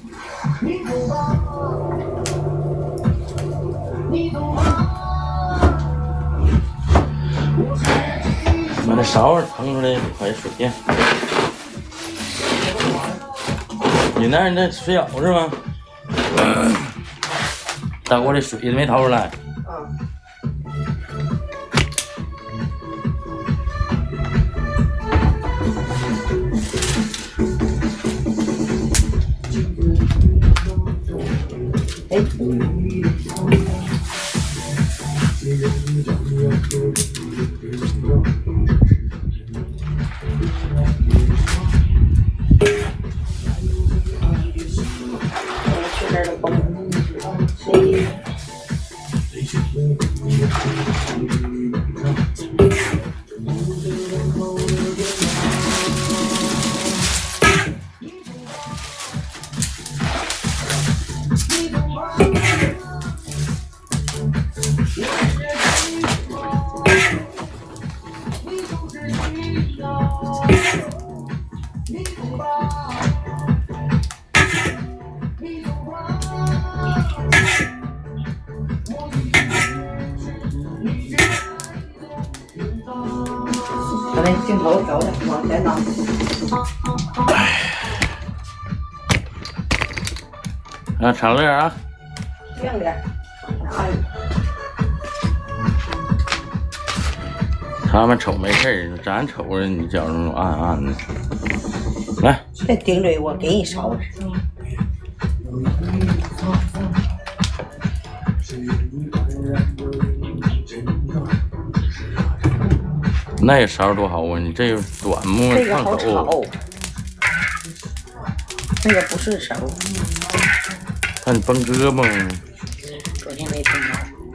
把这勺腾出来快水呀！你那儿那水舀是吗？大锅里水都没掏出来。 把那镜头调的往前拿。 啊，长乐啊！ 这样点。 他们瞅没事儿，咱瞅着你觉着暗暗的。来， 这顶嘴我给你烧吃。 那个勺多好啊！你这个短木这个好烫手， 炒，那个不是勺。 看你绷胳膊。 昨天没绷着。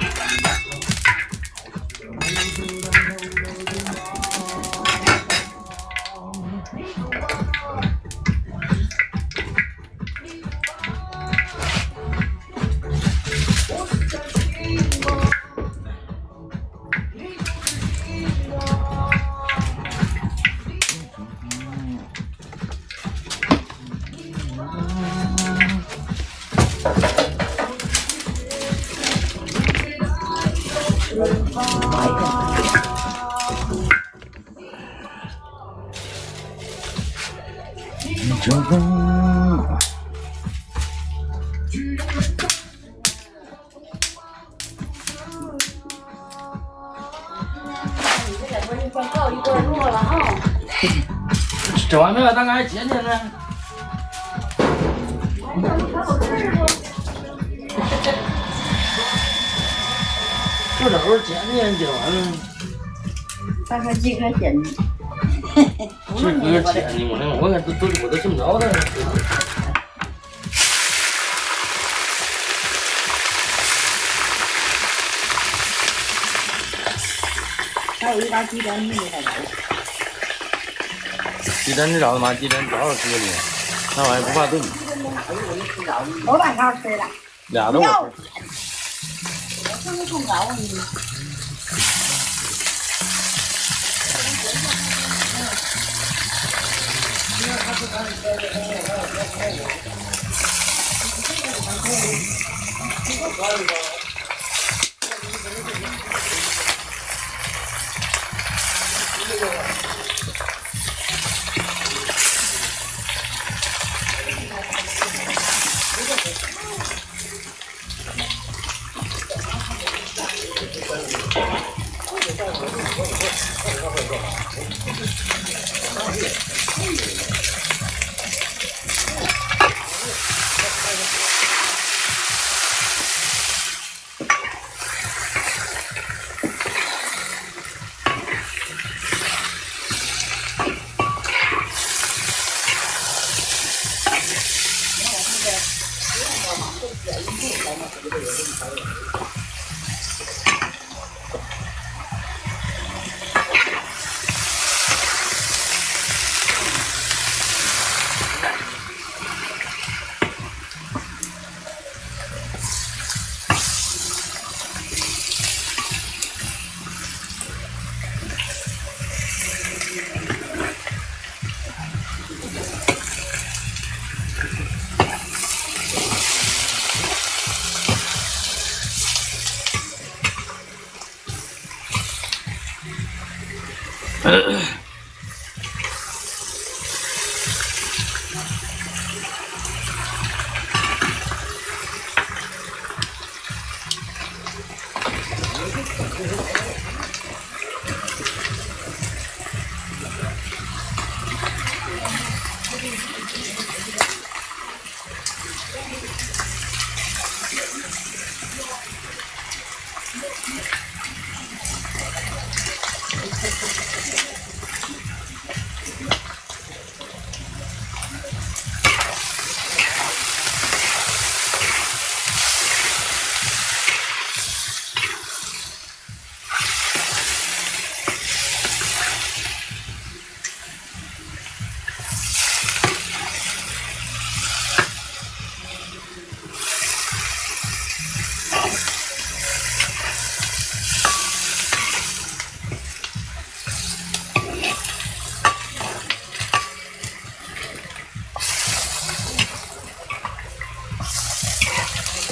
整完没把大盖捡起来？这手捡捡捡完了。 大概这个捡。 这哥捡的，我可我都这么着的。 还有一把鸡蛋没给他找。 鸡蛋你找他妈，鸡蛋找搁里，那玩意不怕炖。 我晚上吃了。 俩都我吃。 我吃没碰着你。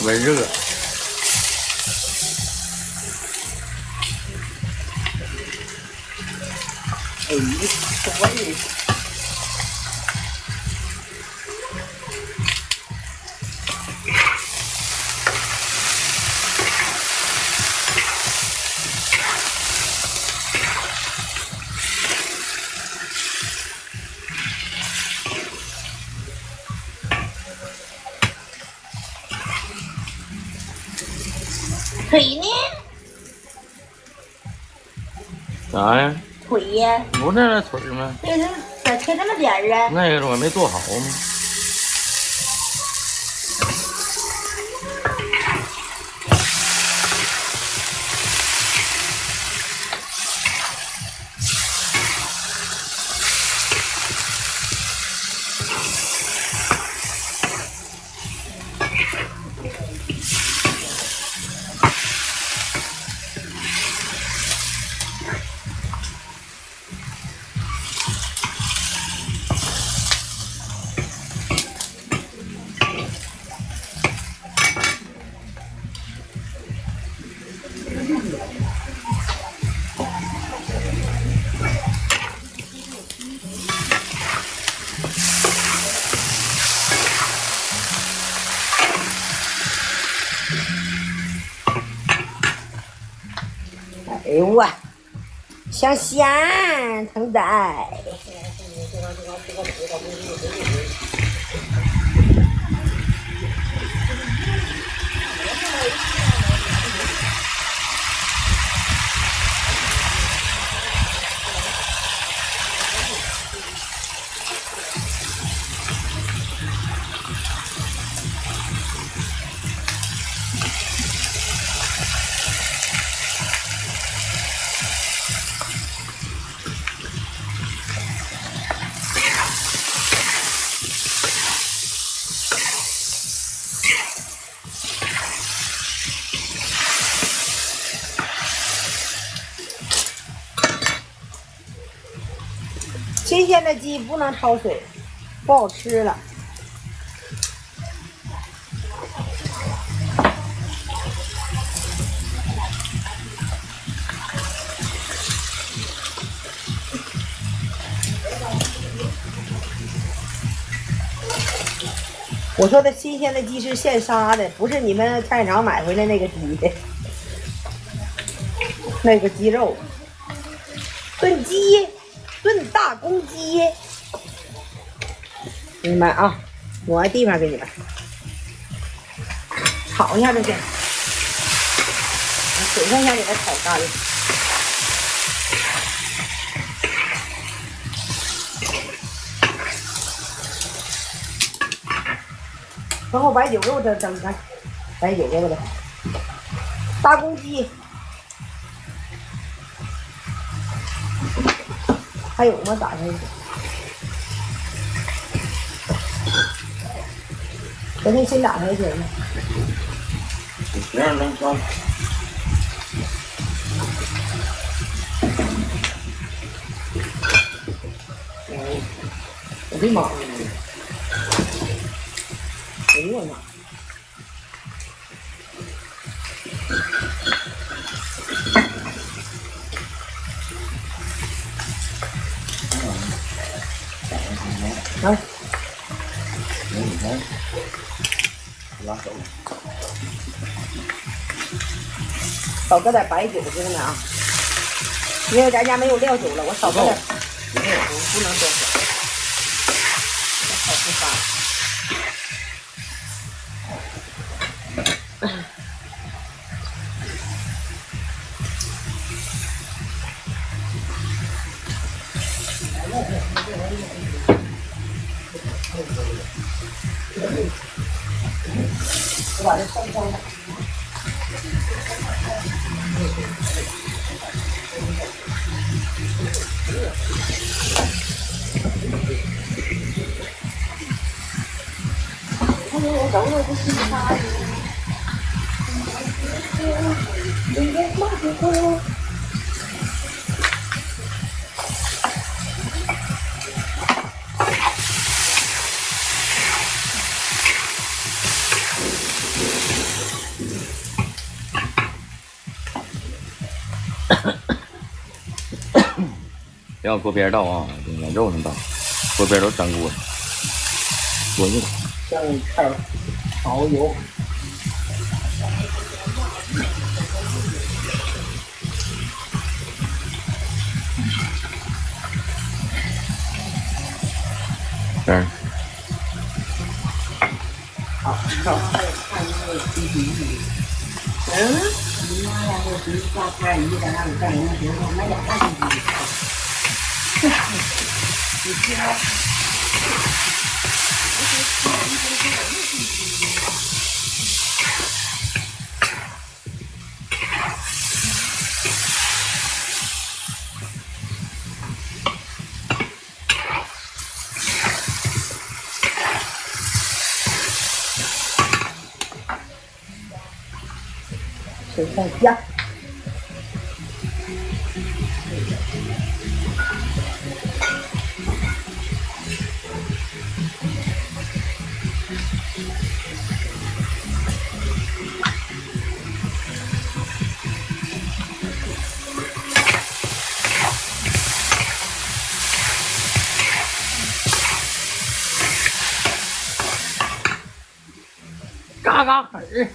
温热。 哎，可以。腿呢？ 啥呀？ 腿呀？ 不是那腿吗？ 这是咋切这么点儿啊？ 那个我没做好吗？ 哎呦我，香香疼仔。新鲜的鸡不能焯水，不好吃了。我说的新鲜的鸡是现杀的，不是你们菜市场买回来那个鸡的，那个鸡肉炖鸡。炖大公鸡，你们啊，挪个地方给你们炒一下这些，水分先给它炒干了。然后白酒给我整开，白酒给我的大公鸡。还有吗？打开一个。昨天新打开一瓶呢。 这样能装。 我的妈呀！哎呦我妈！啊！ 拉手。 少搁点白酒，知道没啊？因为咱家没有料酒了，我少搁点。不能多少。好不发。我把这烧香了。我等会儿不是他的。 别往锅边倒啊，往肉上倒，锅边都粘锅了，多硬。 香菜、蚝油。 嗯。 好，你妈呀，我是挂牌一个让干人家我买点大鸡。你知道？水上虾。 嘎嘎狠儿。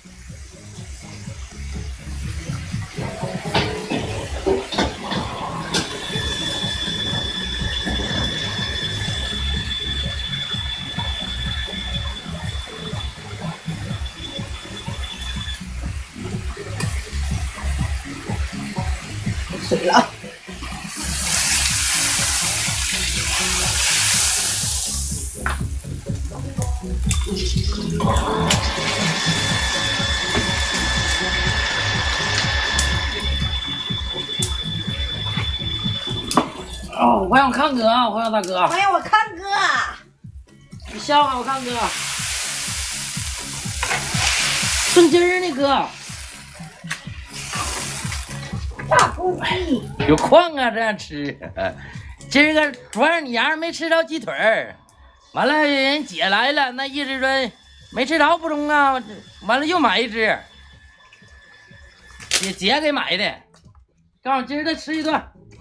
水了。 哦，欢迎康哥，欢迎大哥， 欢迎我康哥。 你笑话我康哥。顺筋儿呢，哥。 大公鸡有矿啊，这样吃。今儿个昨儿你丫没吃着鸡腿儿，完了人姐来了，那意思说没吃着不中啊，完了又买一只，姐给买的，告诉今儿再吃一顿。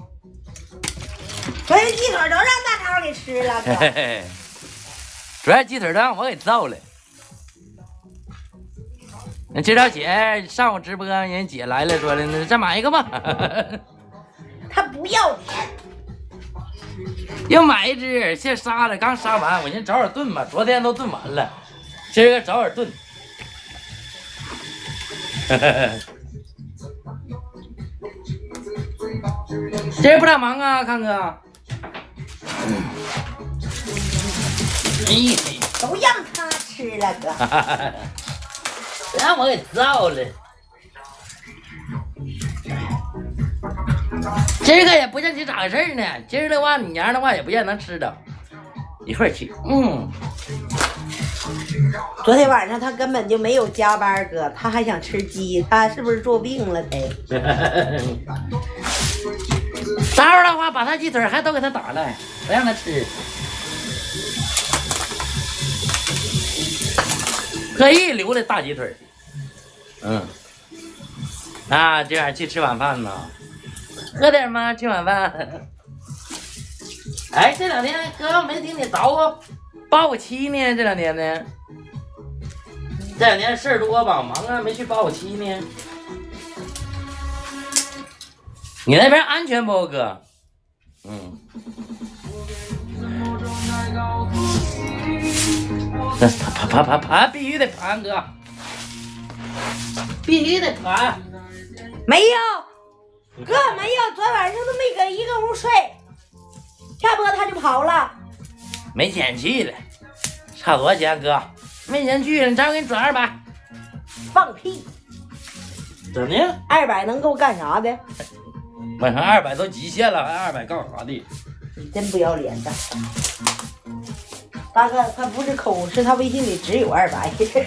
昨天鸡腿都让大超给吃了，哥。 嘿嘿，昨天鸡腿都让我给造了。那今朝姐上午直播，人姐来了，说的那再买一个吧。 他不要脸。 又买一只，现杀了，刚杀完，我先早点炖吧。昨天都炖完了，今儿个早点炖。今儿不咋忙啊，康哥。哎呀， 都让他吃了，哥。 让我给造了。今儿个也不见你咋回事呢？今儿的话，你娘的话也不见能吃着，一块儿去。 昨天晚上他根本就没有加班，哥，他还想吃鸡，他是不是做病了？他。 待会儿的话，把他鸡腿还都给他打了，不让他吃。特意留的大鸡腿。今晚去吃晚饭呢，喝点吗？吃晚饭。哎，这两天哥没听你叨咕85呢，这两天呢，这两天事儿多吧，忙啊，没去85呢。你那边安全不，哥？那盘必须得盘，哥，必须得盘。 没有，哥没有，昨晚上都没搁一个屋睡，下播他就跑了。 没钱去了，差多少钱，哥？没钱去了，你再给你转200。 放屁！ 怎么的 ？200能够干啥的？ 晚上200都极限了，还200干啥的？ 你真不要脸的！大哥，他不是抠，是他微信里只有200，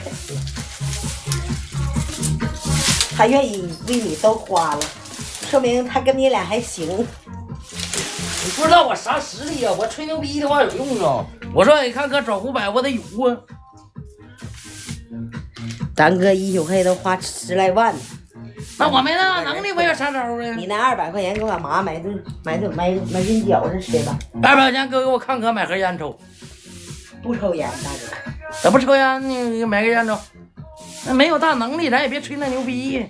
他愿意为你都花了，说明他跟你俩还行。 你不知道我啥实力啊？我吹牛逼的话有用啊！我说你看哥转500，我得有啊。 咱哥1宿黑都花10来万， 那我没那能力，我有啥招啊？ 你那200块钱给我妈买顿饺子吃吧。 200块钱哥给我看哥买盒烟抽， 不抽烟，大哥。 咋不抽烟呢？你买个烟抽。那没有大能力，咱也别吹那牛逼。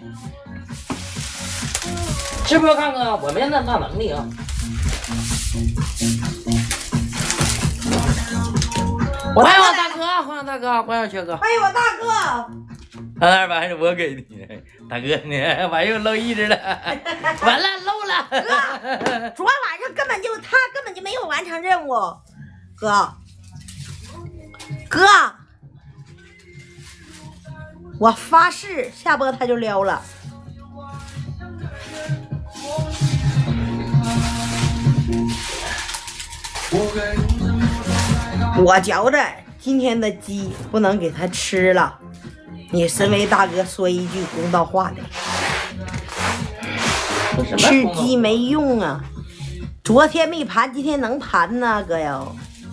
是不是看哥？我没那大能力啊。欢迎我大哥，欢迎大哥，欢迎薛哥， 欢迎我大哥。 那200还是我给的，大哥呢？完又漏意思了，完了漏了。 哥，昨晚上他根本就没有完成任务，哥，我发誓下播他就撩了。我觉着今天的鸡不能给他吃了，你身为大哥说一句公道话的，吃鸡没用啊！昨天没盘，今天能盘呢，哥哟。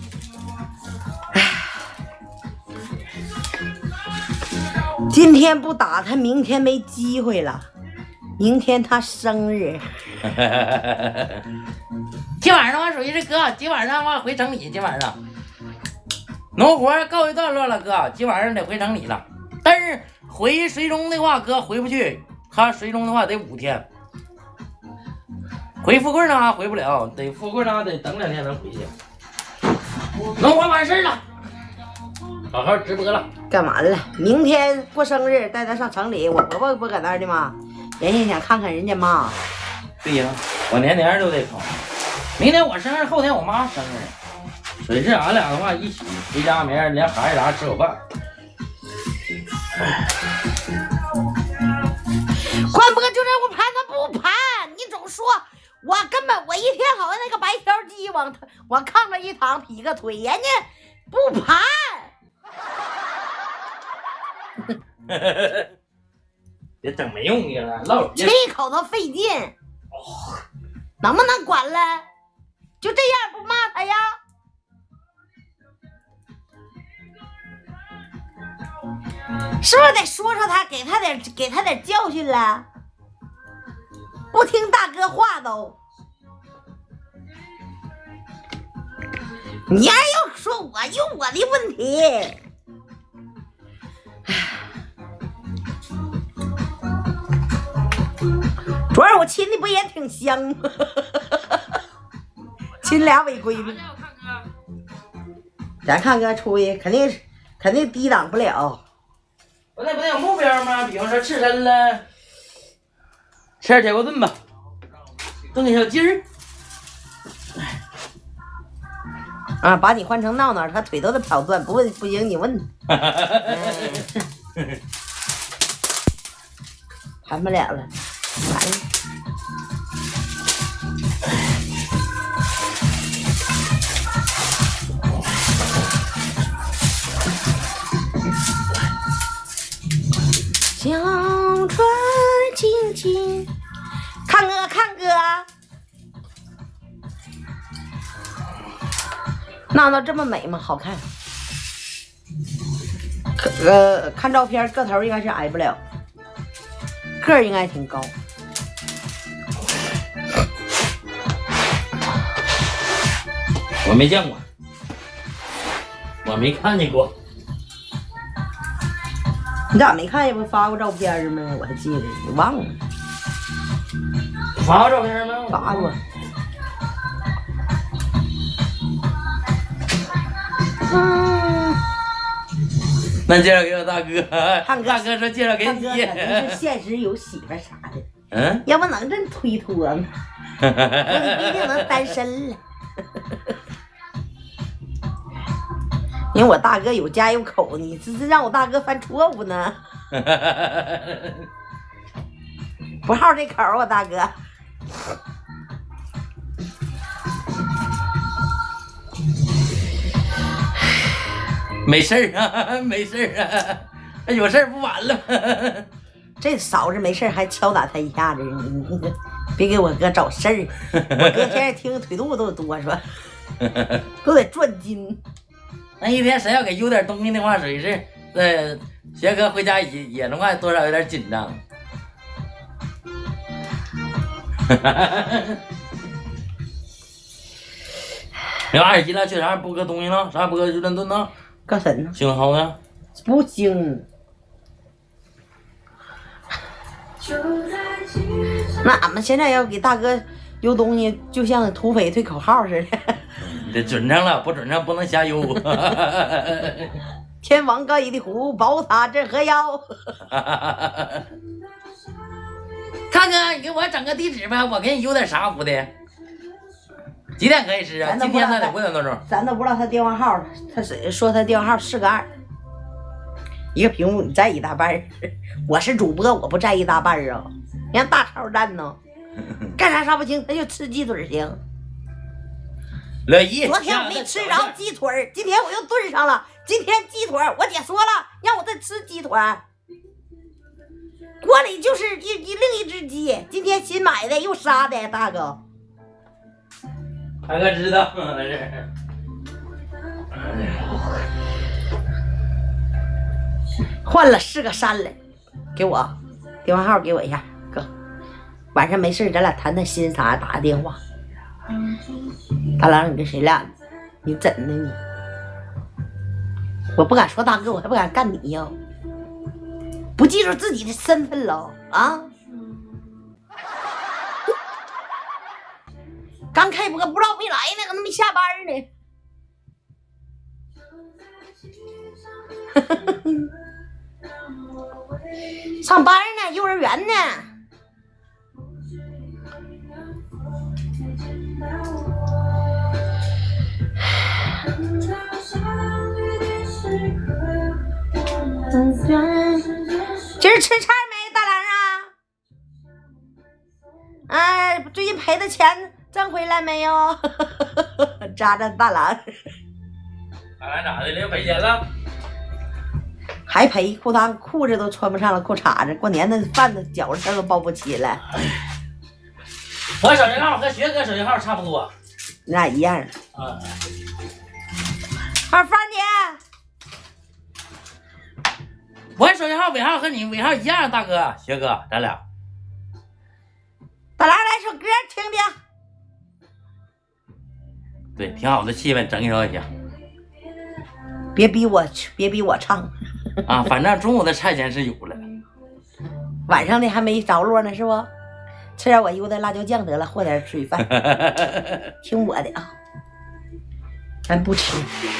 今天不打他，明天没机会了。明天他生日。 今晚上我属于是哥，今晚上我回城里，今晚上农活告一段落了，哥，今晚上得回城里了。但是回绥中的话，哥回不去，他绥中的话得5天。回富贵呢回不了，得富贵呢得等2天能回去。农活完事了，好好直播了。 干完了，明天过生日带他上城里，我婆婆不搁那儿的吗？人家想看看人家妈。 对呀，我年年都得跑。明天我生日，后天我妈生日，所以是俺俩的话一起回家，明儿连孩子啥吃口饭。 关播就这我盘他不盘，你总说我根本我一天好像那个白条鸡往炕上一躺劈个腿，人家不盘。 别整没用的了，唠这口都费劲，能不能管了？就这样不骂他呀？是不是得说说他，给他点教训了？不听大哥话都，你还要说我有我的问题？昨儿我亲的不也挺香吗？亲俩违规的。咱看哥出去肯定抵挡不了。 不得有目标吗？比方说刺身了，吃点铁锅炖吧，炖个小鸡儿。 啊，把你换成闹闹，他腿都得跑断，不行你问他。盘不了了，完了。小船静静，看哥看哥，闹闹这么美吗？好看。看照片个头应该是矮不了，个儿应该挺高。 我没见过，我没看见过。 你咋没看见？不发过照片吗？我还记得，你忘了？ 发过照片吗？ 发过。 那介绍给我大哥， 汉哥， 大哥说介绍给你。 汉哥肯定是现实有媳妇啥的， 嗯， 要不能这推脱吗？不一定能单身了。因为我大哥有家有口，你这让我大哥犯错误呢？不好这口，我大哥。 没事儿啊，没事儿啊，有事儿不完了吗？ 这嫂子没事还敲打他一下子，你别给我哥找事儿。我哥现在听腿肚子都哆嗦，都得转筋。 那一天谁要给邮点东西的话，属于是，学哥回家也能话多少有点紧张。 那耳机了，缺啥不搁东西呢？啥不搁油墩墩呢？ 搁谁呢？ 行好呢？ 不行。那俺们现在要给大哥邮东西，就像土匪推口号似的。 得准上了，不准上不能瞎邮。 天王高一的虎，宝塔镇河妖。 看看，你给我整个地址呗，我给你邮点啥服的？几点可以吃啊？今天那得5点多钟。 咱都不知道他电话号，他说他电话号4个2，一个屏幕你占一大半。我是主播，我不占一大半啊。你看大超占呢，干啥不行，他就吃鸡腿行。 乐意。 昨天我没吃着鸡腿，今天我又炖上了。今天鸡腿，我姐说了，让我再吃鸡腿。锅里就是另一只鸡，今天新买的，又杀的，大哥。 大哥知道。 换了4个3了，给我电话号给我一下，哥。晚上没事咱俩谈谈心啥，打个电话。大郎，你跟谁俩？你怎的你？我不敢说大哥，我还不敢干你呀！不记住自己的身份了啊！刚开播不知道没来呢，可能没下班呢。上班呢，幼儿园呢。今儿吃菜没，大郎啊？最近赔的钱挣回来没有？扎着大郎。 大郎咋的了？赔钱了？ 还赔，裤子都穿不上了，裤衩子，过年的饭的饺子都包不起了。 我手机号和学哥手机号差不多， 你俩一样。芳姐， 我手机号尾号和你尾号一样，大哥学哥，咱俩。 大郎来首歌听听。 对，挺好的气氛，整一首也行。 别逼我唱。 啊，反正中午的菜钱是有了， 晚上的还没着落呢，是不？吃点我邮的辣椒酱得了，和点水饭。听我的啊，咱不吃。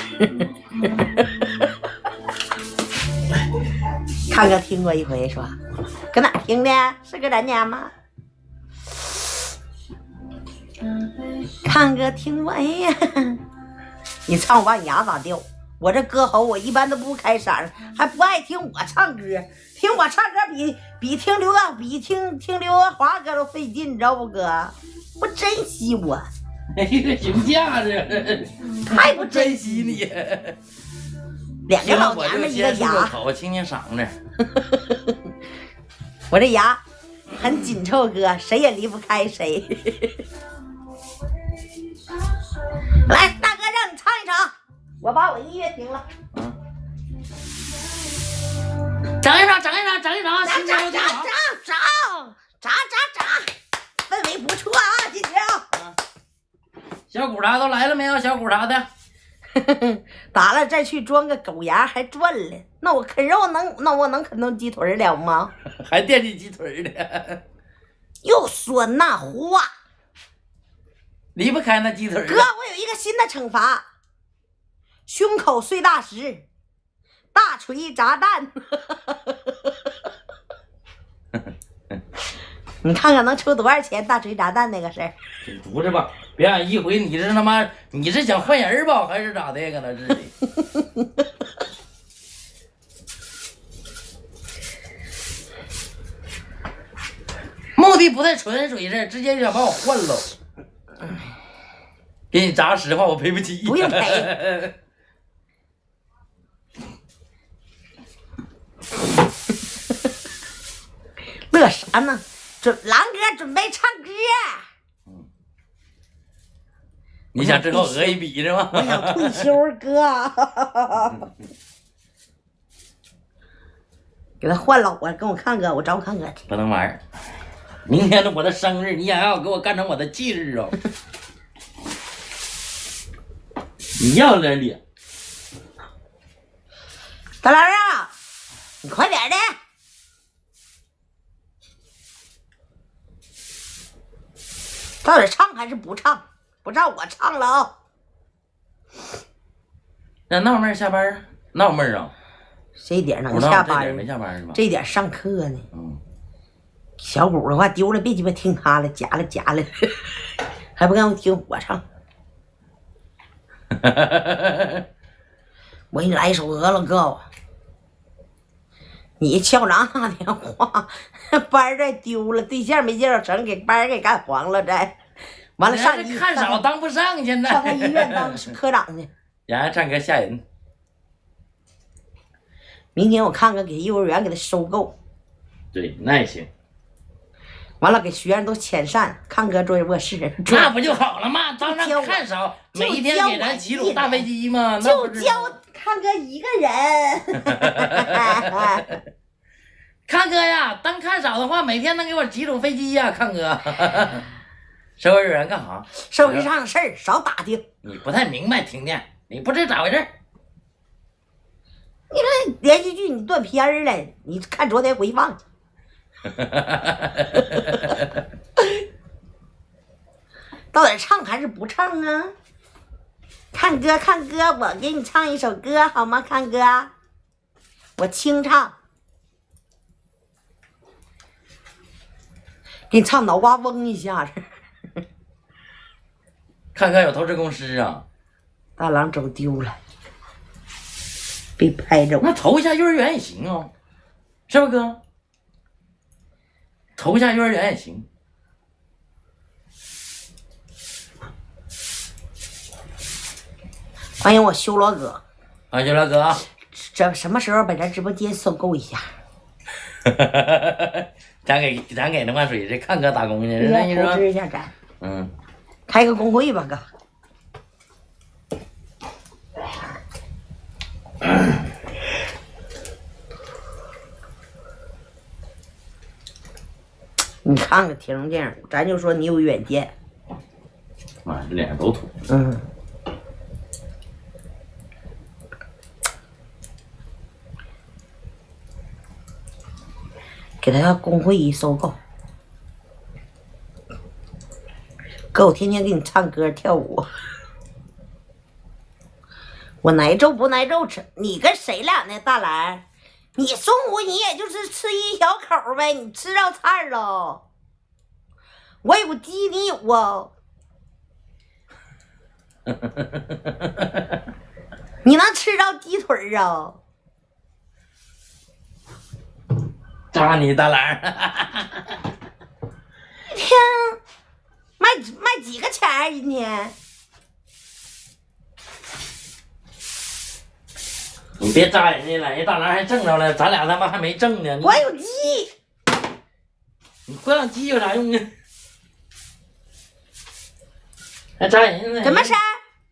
看哥听过一回说，搁哪听的？是搁咱家吗？看哥听过，哎呀，你唱我把你牙咋掉？我这歌喉我一般都不开嗓，还不爱听我唱歌，听我唱歌比听刘德华歌都费劲，你知道不哥？不珍惜我， 哎，这评价这太不珍惜你。 两个老娘们一个牙， 口清清嗓子。 我这牙很紧凑，哥，谁也离不开谁。来，大哥让你唱一唱。我把我音乐停了。 整一整， 氛围不错啊，今天啊。 小鼓啥都来了没有？小鼓啥的？ 打了再去装个狗牙还赚了，那我啃肉我能啃动鸡腿了吗？ 还惦记鸡腿呢。 又说那话， 离不开那鸡腿。 哥，我有一个新的惩罚。胸口碎大石，大锤砸蛋。你看看能出多少钱？大锤砸蛋那个事儿， 不是吧？别让一回你是他妈你是想换人吧，还是咋的？搁那是的。目的不太纯属于这，直接就想把我换了。给你砸实话，我赔不起。 不用赔。乐啥呢？狼哥准备唱歌。 你想之后讹一笔是吗？ 我想退休，哥。给他换了，我跟我看哥，我找我看哥去。 不能玩。 明天是我的生日，你想要给我干成我的忌日哦？你要点脸。 大郎啊，你快点的！到底唱还是不唱？不唱我唱了啊！ 那闹妹下班闹妹啊？ 这点能不知道下班？ 这点没下班是吧？ 这点上课呢。 嗯。 小鼓的话丢了，别鸡巴听他了，夹了，还不让我听我唱。我给你来一首俄了歌。你校长打电话，班再丢了，对象没介绍成，给班给干黄了，再完了上医看少当不上，现在上他医院当科长去。 人家唱歌吓人。 明天我看看给幼儿园给他收购。 对，那也行。 完了给学生都遣散，看哥坐卧室。 那不就好了吗？当然看少，每一天给咱几种大飞机嘛， 就教看哥一个人。 看哥呀，当看少的话，每天能给我几种飞机呀？看哥，收幼儿园干啥？ 社会上的事儿少打听。 你不太明白，停电，你不知咋回事？ 你这连续剧你断片儿了，你看昨天回放。到底唱还是不唱啊？看哥，我给你唱一首歌好吗？看哥，我清唱，给你唱脑瓜嗡一下子。 看哥有投资公司啊？ 大郎走丢了，被拍走。 那投一下幼儿园也行啊，是不哥？投一下幼儿园也行。 欢迎我修罗哥。 啊，修罗哥， 这什么时候把咱直播间收购一下？ 咱给的话属于是看哥打工去， 那你说投资一下咱。 嗯。 开个工会吧，哥。你看看铁龙电影，咱就说你有远见。 妈，这脸上都土。 嗯。给他工会一收购，哥，我天天给你唱歌跳舞。我挨揍不挨揍吃？你跟谁俩呢，大兰？你中午你也就是吃一小口呗，你吃着菜了。我有鸡，你有啊？你能吃着鸡腿啊？ 扎你大篮一天卖几个钱儿？今天你别扎人家了，人大篮还挣着了，咱俩他妈还没挣呢。 我有鸡， 你会让鸡有啥用呢？还扎人家呢？ 怎么事儿？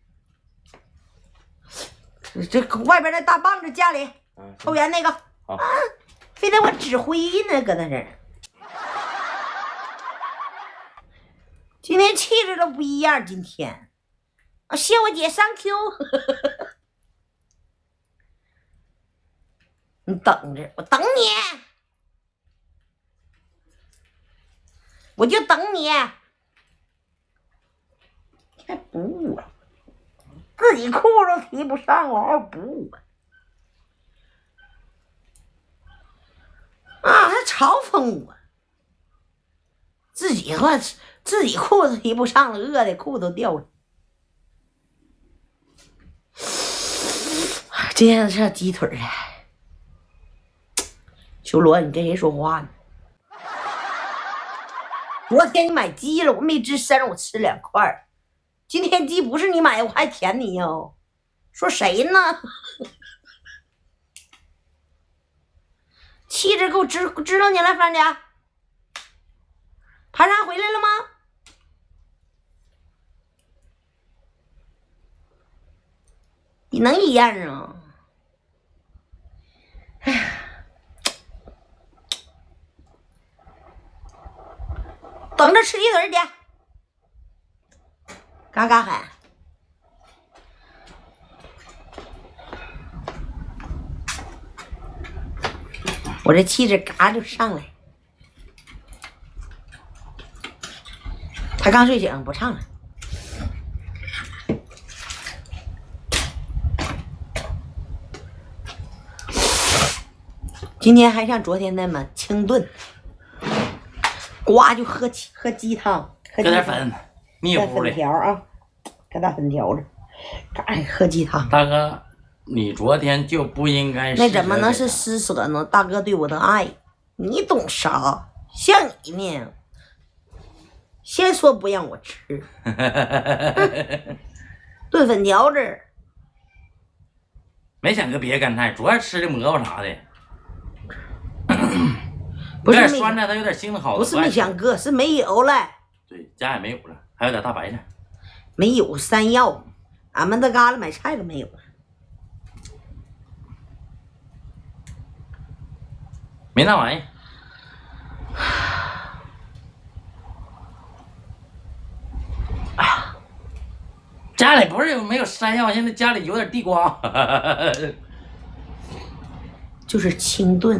这外边那大棒子家里抽烟那个啊，非得我指挥呢，搁那这。今天气质都不一样，今天啊，谢我姐上 Q。你等着，我等你，我就等你。还补我，自己裤子提不上了，还补我啊！还嘲讽我，自己裤子提不上了，饿的裤子都掉了。今天吃鸡腿了。修罗，你跟谁说话呢？昨天你买鸡了，我没吱声，我吃2块。今天鸡不是你买的，我还舔你哟。说谁呢？气质给我知道你了，范家。盘山回来了吗？你能一样啊？哎呀！ 嘴儿去，嘎嘎喊。我这气质嘎就上来。他刚睡醒，不唱了。今天还像昨天那么清炖，呱就喝鸡汤， 搁点粉，密搁粉糊的。 条啊，搁大粉条子，嘎喝鸡汤。 大哥，你昨天就不应该。 那怎么能是施舍呢？大哥对我的爱，你懂啥？像你呢，先说不让我吃，炖粉条子， 没想搁别干菜，主要吃的蘑菇啥的。 不是酸菜，它有点腥的好。 不是没想搁，是没有了。 对，家也没有了，还有点大白菜。 没有山药，俺们这旮旯买菜都没有。 没那玩意。家里不是没有山药，现在家里有点地瓜。 就是清炖。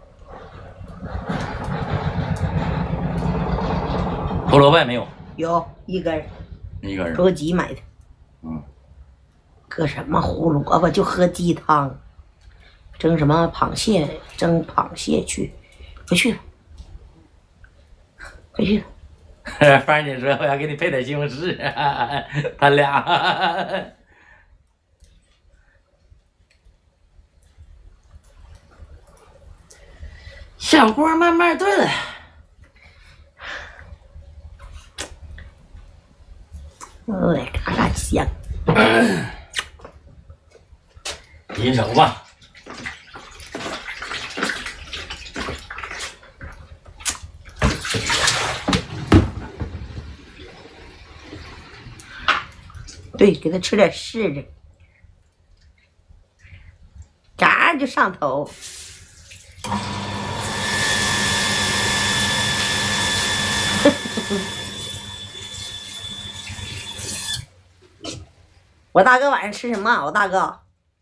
胡萝卜也没有， 有一根， 一根多吉买的。搁什么胡萝卜？就喝鸡汤，蒸什么螃蟹？蒸螃蟹去，回去了，回去了。 范姐说我要给你配点西红柿，他俩。小锅慢慢炖。 哎，嘎嘎香。 一手吧。 对，给他吃点柿子，嘎就上头。我大哥晚上吃什么？我大哥，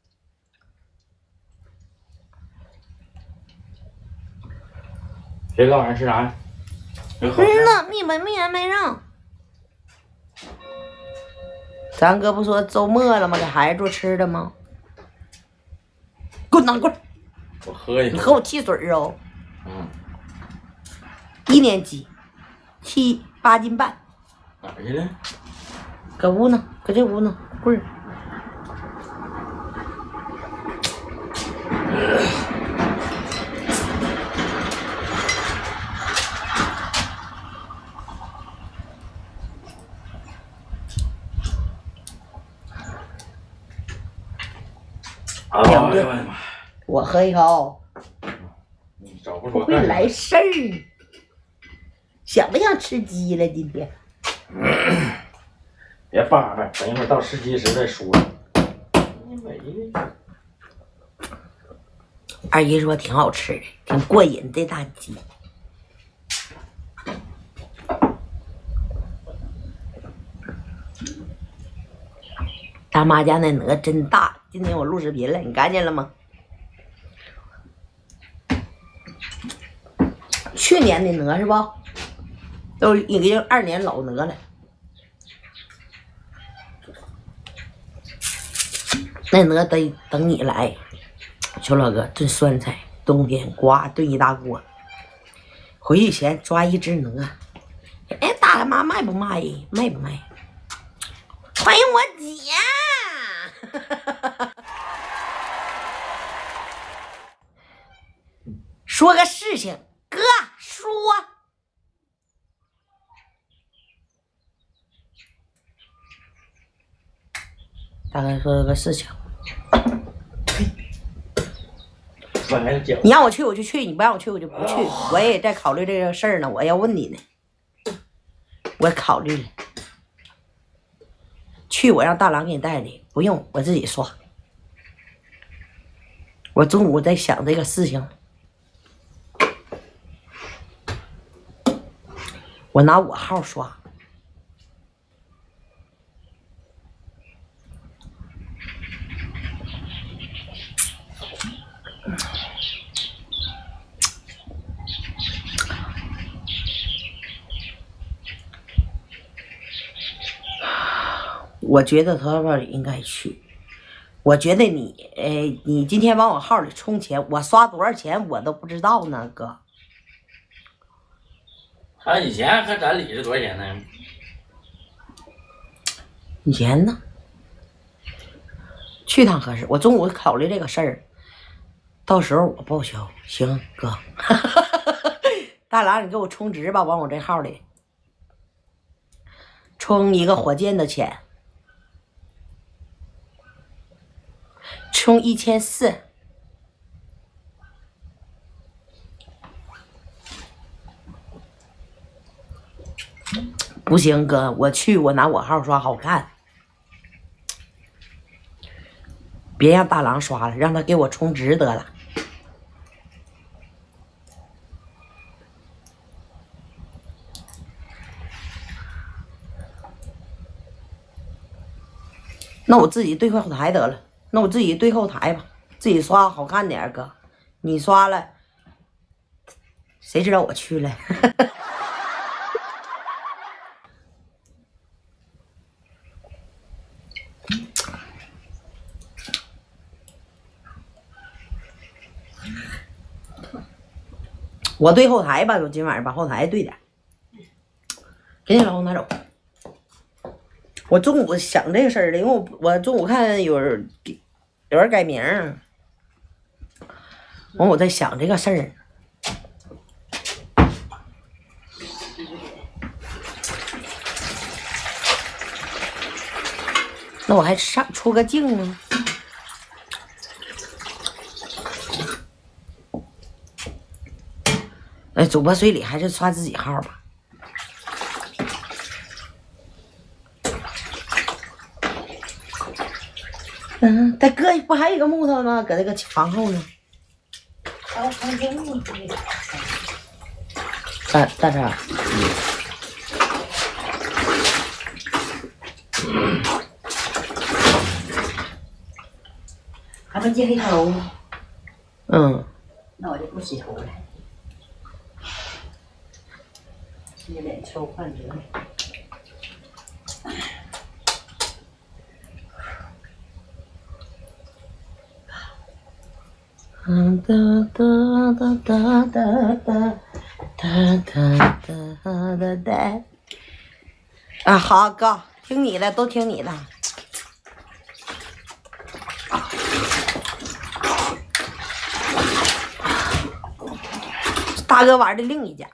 这个晚上吃啥呀？ 呐，米粉面没让。咱哥不说周末了吗？给孩子做吃的吗？滚滚！ 我喝一口。 你喝我汽水哦。1年级，8斤半。 哪儿去了？ 搁屋呢，搁这屋呢，棍儿。 哎呦我的妈！ 我喝一口。 找不不会来事儿，想不想吃鸡了？今天别叭叭，等一会儿到吃鸡时再说。你没呢？ 二姨说挺好吃的，挺过瘾这大鸡。大妈家那鹅真大，今天我录视频了，你看见了吗？去年的鹅是不？都已经2年老鹅了。那鹅得等你来，小老哥炖酸菜，冬天呱炖一大锅。回去前抓一只鹅，哎，大妈卖不卖？卖不卖？欢迎我姐。说个事情，哥说。大概说个事情。你让我去我就去，你不让我去我就不去。我也在考虑这个事儿呢，我要问你呢。我考虑了，去我让大郎给你带的，不用我自己刷。我中午在想这个事情。 我拿我号刷。我觉得他们应该去。我觉得你今天往我号里充钱，我刷多少钱我都不知道呢，哥。 他以前和咱理是多少钱呢？ 以前呢？去趟合适。我中午考虑这个事儿，到时候我报销。行，哥。大郎，你给我充值吧，往我这号里充一个火箭的钱。充1400，不行哥，我去，我拿我号刷好看，别让大郎刷了，让他给我充值得了。那我自己对后台得了。那我自己对后台吧，自己刷好看点哥。你刷了，谁知道我去了？我对后台吧，我今晚上把后台对点。给你老公拿走。我中午想这个事儿的，因为我中午看有人改名，完我在想这个事儿。那我还出个镜呢。主播随礼还是刷自己号吧。大哥，不还有一个木头吗？搁那个房后呢。大张。还没接黑头。那我就不洗头了。洗脸抽换折。哒哒哒哒哒哒哒哒哒哒。啊，好哥，听你的，都听你的。大哥玩的另一家。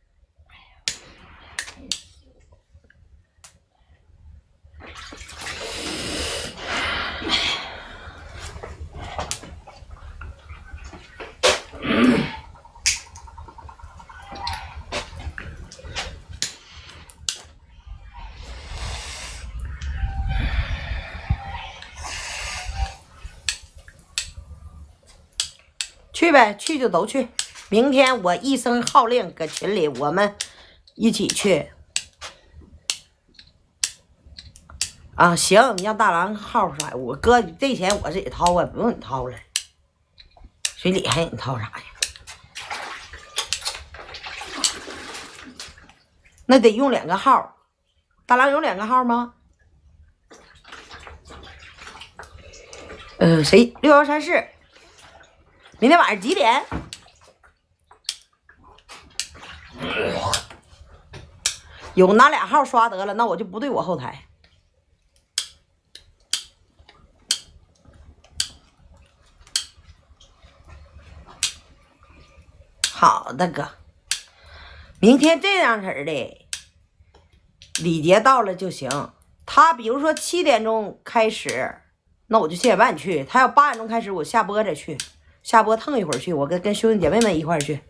去呗，去就都去。明天我一声号令，搁群里我们一起去。啊，行，你让大郎号刷，我哥这钱我自己掏啊，不用你掏了。随礼还你掏啥呀？那得用2个号。大郎有2个号吗？谁？6134。明天晚上几点？有拿2号刷得了，那我就不对我后台。好的哥，明天这样式儿的礼节到了就行。他比如说7点钟开始，那我就7点半去；他要8点钟开始，我下播再去。下播腾一会儿去，我跟兄弟姐妹们一块儿去。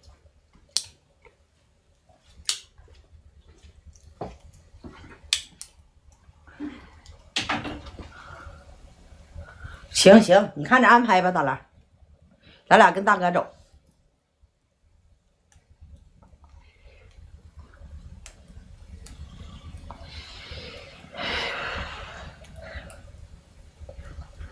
行行，你看着安排吧，大郎。咱俩跟大哥走。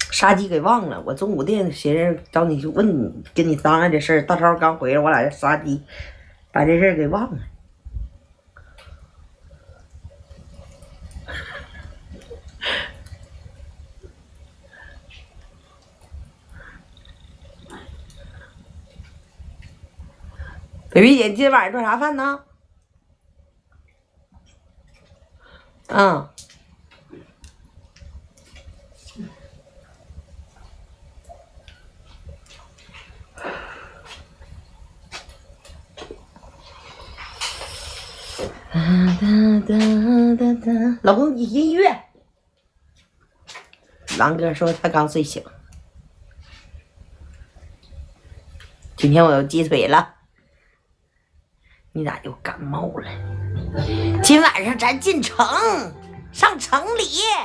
杀鸡给忘了，我中午的寻思找你去问你，跟你商量这事儿。大超刚回来，我俩这杀鸡，把这事儿给忘了。baby姐，今天晚上做啥饭呢？嗯。老公，你音乐。狼哥说他刚睡醒。今天我又鸡腿了。你咋又感冒了？今晚上咱进城，上城里。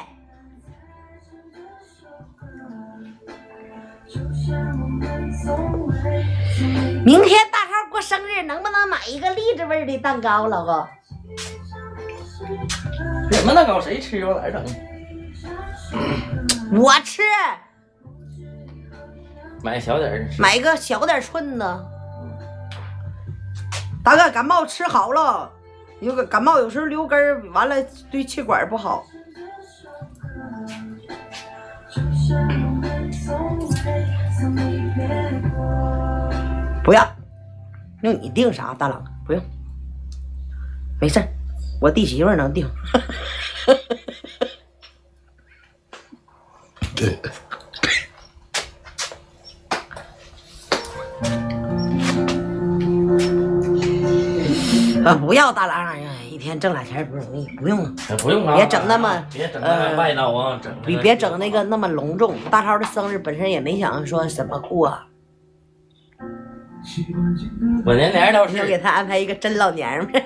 明天大超过生日，能不能买一个荔枝味的蛋糕，老公？ 什么蛋糕？谁吃？往哪儿整？ 我吃。 买小点儿。 买个小点寸的。大哥，感冒吃好了，有个感冒有时候留根儿，完了对气管不好。不要，用你定啥，大郎不用，没事，我弟媳妇能定。不要大郎，一天挣俩钱不容易，不用， 不用啊， 别整那么， 别整那么外道啊， 别整那个那么隆重。大超的生日本身也没想说什么过， 我年倒是要给他安排一个真老娘们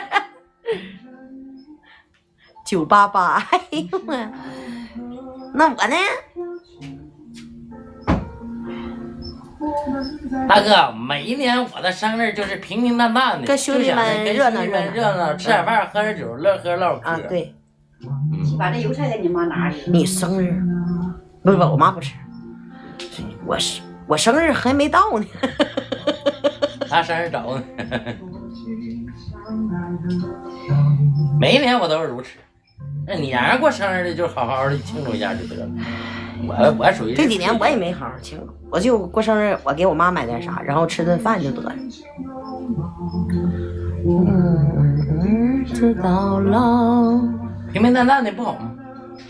，988，哎呦我，那我呢？ 大哥，每一年我的生日就是平平淡淡的， 跟兄弟们热闹热闹，吃点饭，喝点酒，乐呵唠嗑。 啊，对。 把这油菜给你妈拿去。 你生日？不，我妈不吃。我生日还没到呢。 他生日早呢。每一年我都是如此。那你让人过生日的就好好的庆祝一下就得了。我属于这几年我也没好好庆祝，我就过生日，我给我妈买点啥，然后吃顿饭就得了。知道了。 平平淡淡的不好吗？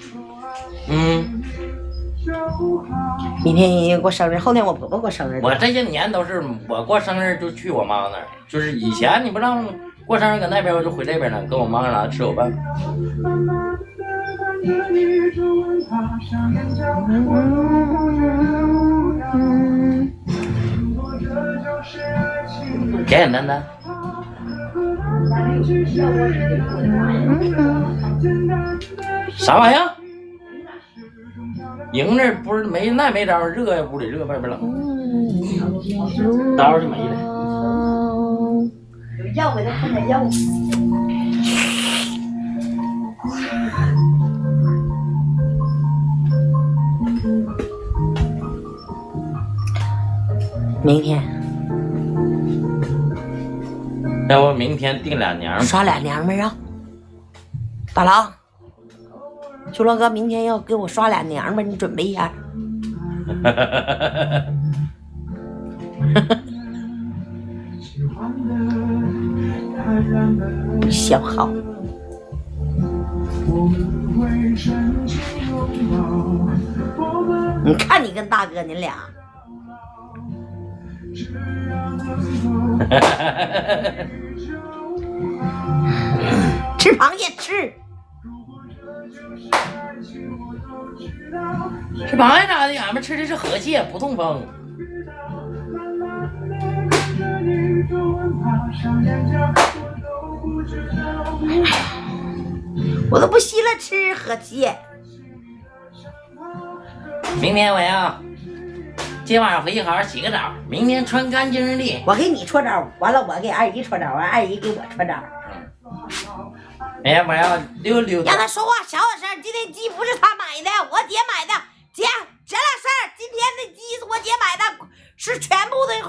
明天过生日，后天我婆婆过生日。 我这些年都是我过生日就去我妈那儿，就是以前你不让过生日搁那边，我就回这边了，跟我妈那吃口饭。简简单单。啥玩意儿？迎着不是没那没招，热呀，屋里热，外边冷，刀就没了。 有药给他喷点药。 明天。 要不明天定俩娘们， 刷俩娘们啊！大郎，秋罗哥明天要给我刷俩娘们，你准备一下。小号。你看你跟大哥你俩。吃螃蟹吃。 吃螃蟹咋的？俺们吃的是河蟹，不痛风。 我都不稀了吃河蟹。 明天我要今晚回去好好洗个澡，明天穿干净的。 我给你搓澡，完了我给二姨搓澡，完二姨给我搓澡。 哎，我要溜溜。 让他说话小点声，今天鸡不是他买的，我姐买的。姐，起来。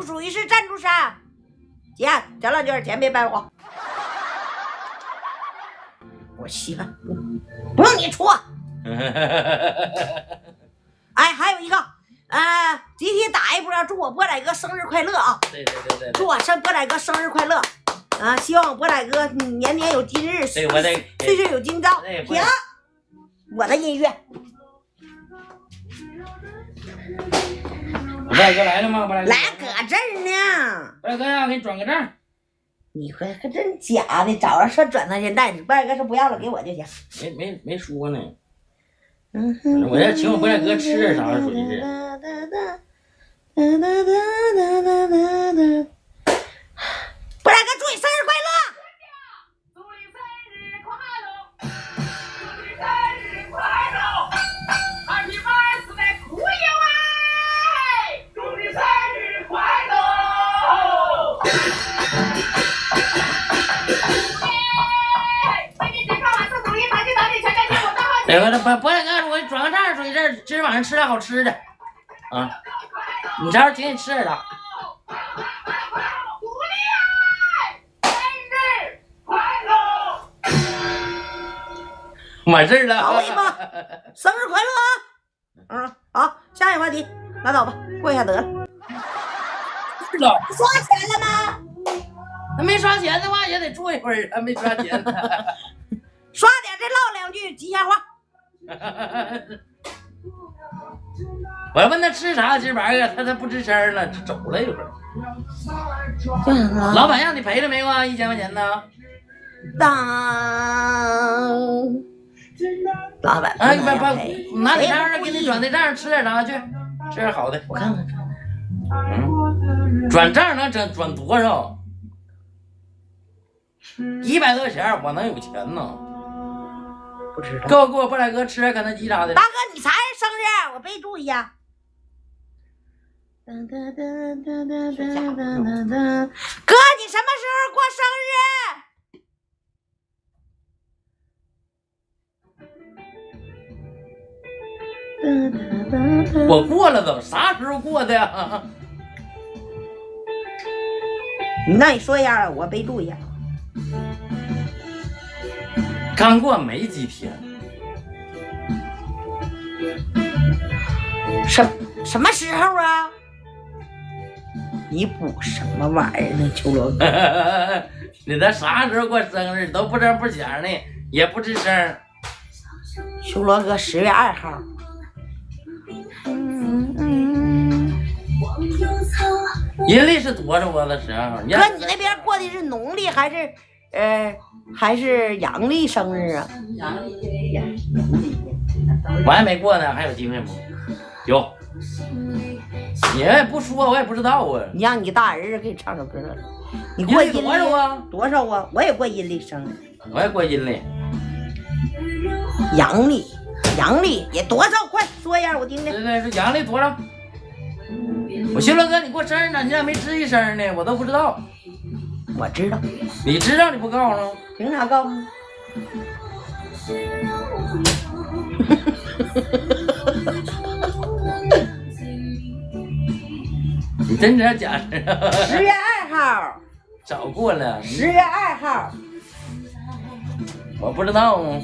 属于是赞助商。姐，讲两句，钱别白花。我媳妇不用你戳。哎，还有一个，集体打一波，祝我波仔哥生日快乐啊！ 对， 祝我波仔哥生日快乐啊！希望波仔哥年年有今日， 对，我得岁岁有今朝。停，我的音乐。 波仔哥来了吗？波仔哥来搁这儿呢。 波仔哥要给你转个账。 你可真假的，早上说转他现在，波仔哥说不要了，给我就行。 没说呢。我要请我波仔哥吃点啥，属于是。 波仔哥祝你生日快乐！ 祝你生日快乐！祝你生日快乐！Happy birthday to you 哎！祝你生日快乐！为你健康晚上努力，打击打你，全家幸福，大好。 对，波仔哥，我给你转个账，属于这今儿晚上吃点好吃的啊。你啥时候请你吃点啥？完事儿了， 好一吧，生日快乐啊！好，下一个话题，拉倒吧，过一下得了。 是的， 刷钱了吗？ 那没刷钱的话也得坐一会儿，没刷钱呢。 刷点再唠两句吉祥话。 我问他吃啥，今晚上他不吱声了，走了一会儿。老板让你赔了没有啊？1000块钱呢？ 老板啊，不，拿你账上给你转的账，吃点啥去？吃点好的。 我看看。 转账能转多少？100多块钱，我能有钱呢？ 不知道。 给我波仔哥吃点肯德基啥的。 大哥，你啥时生日？我备注一下。哥，你什么时候过生日？我过了都，啥时候过的呀？ 那你说一下，我备注一下。 刚过没几天。 什么时候啊？你补什么玩意儿呢，秋罗哥？ 你这啥时候过生日都不声不响的，也不吱声。 秋罗哥10月2号。 阴历是多少啊？那时候？ 哥，你那边过的是农历还是阳历生日啊？ 阳历呀， 我还没过呢，还有机会吗？有。你也不说，我也不知道啊。 你让你大儿子给你唱首歌。你过阴历多少啊？ 多少啊？我也过阴历生日。 我也过阴历。 阳历也多少？快说一下，我听听。 对，这阳历多少？我修罗哥，你过生日呢？你咋没吱一声呢？我都不知道。 我知道。 你知道你不告诉我？ 凭啥告诉你？ 你真知道假知道 ？10月2号。 早过了。 10月2号。 我不知道啊。